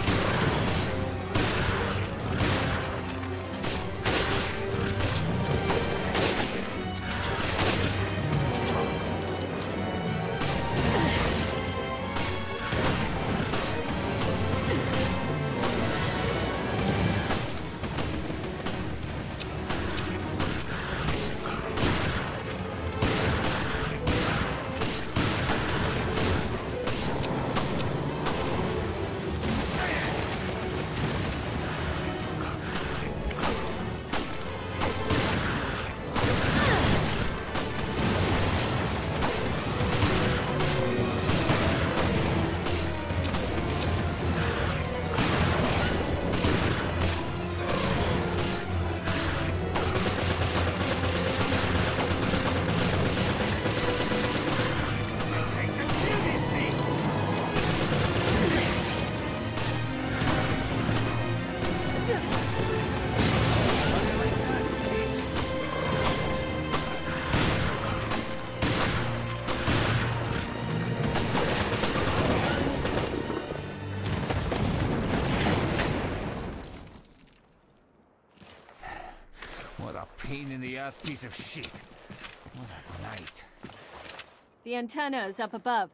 Pain in the ass piece of shit. What a night. The antenna is up above.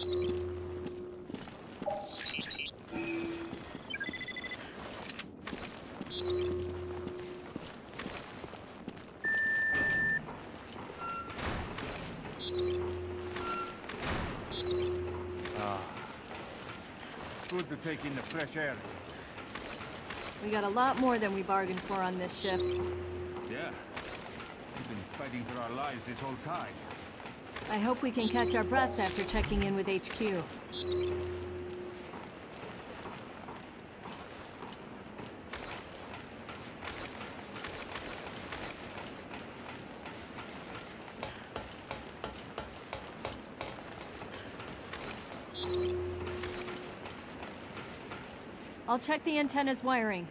Good to take in the fresh air. We got a lot more than we bargained for on this ship. Yeah. We've been fighting for our lives this whole time. I hope we can catch our breaths after checking in with H Q. I'll check the antenna's wiring.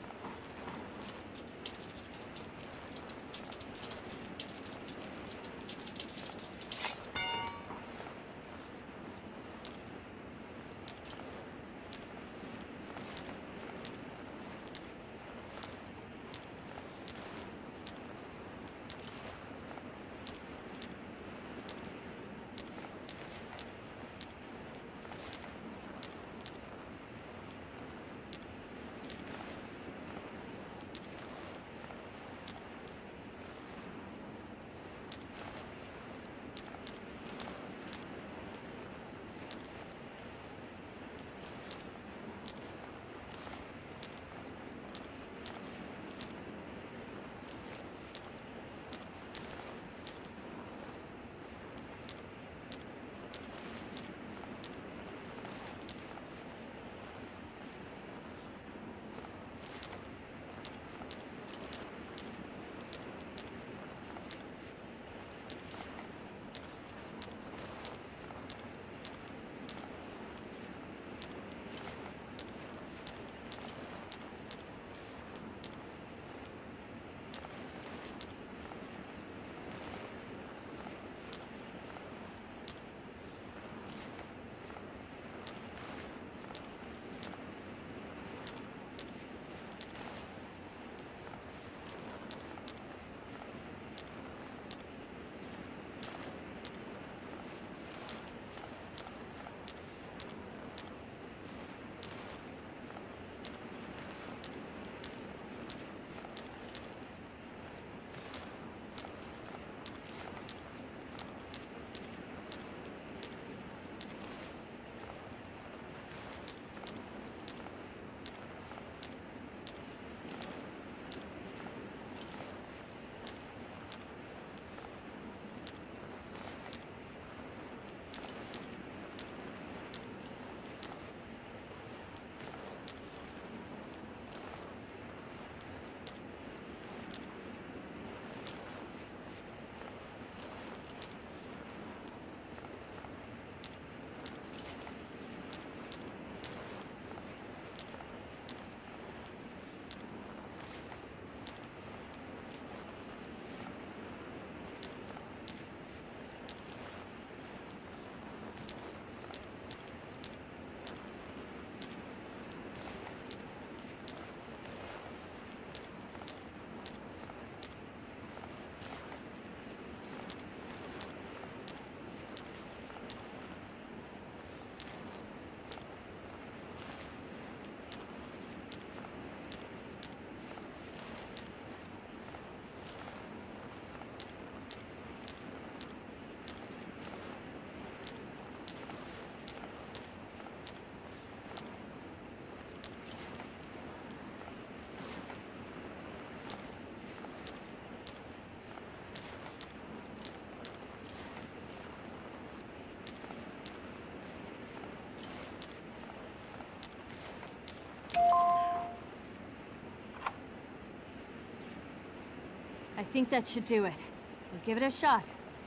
I think that should do it. We'll give it a shot.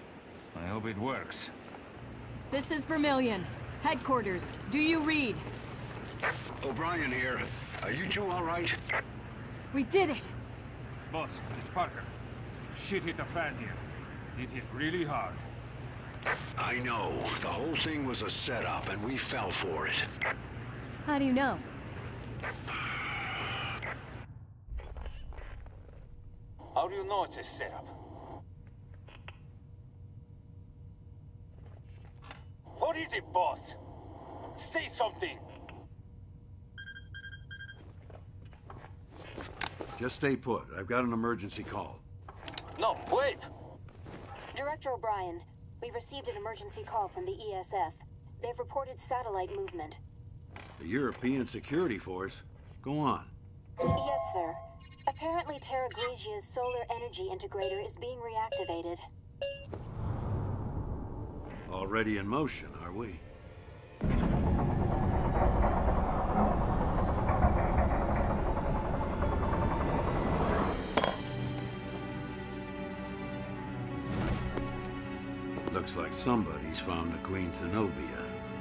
I hope it works. This is Vermillion. Headquarters. Do you read? O'Brien here. Are you two all right? We did it! Boss, it's Parker. Shit hit the fan here. It hit really hard. I know. The whole thing was a setup, and we fell for it. How do you know? How do you know it's a setup? Who What is it, boss? Say something! Just stay put. I've got an emergency call. No, wait! Director O'Brien, we've received an emergency call from the E S F. They've reported satellite movement. The European Security Force? Go on. Yes, sir. Apparently Terra Grigia's solar energy integrator is being reactivated. Already in motion, are we? Looks like somebody's found the Queen Zenobia.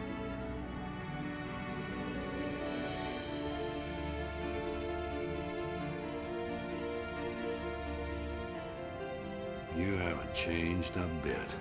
You haven't changed a bit.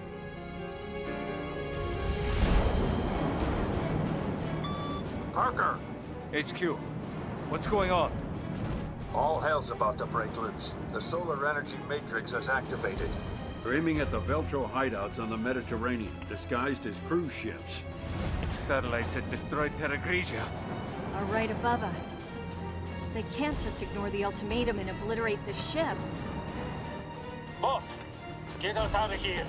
Parker! H Q, what's going on? All hell's about to break loose. The solar energy matrix has activated. They're aiming at the Veltro hideouts on the Mediterranean, disguised as cruise ships. Satellites that destroyed Terra Grigia are right above us. They can't just ignore the ultimatum and obliterate the ship. Boss, get us out of here.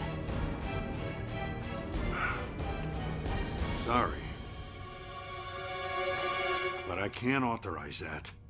Sorry. But I can't authorize that.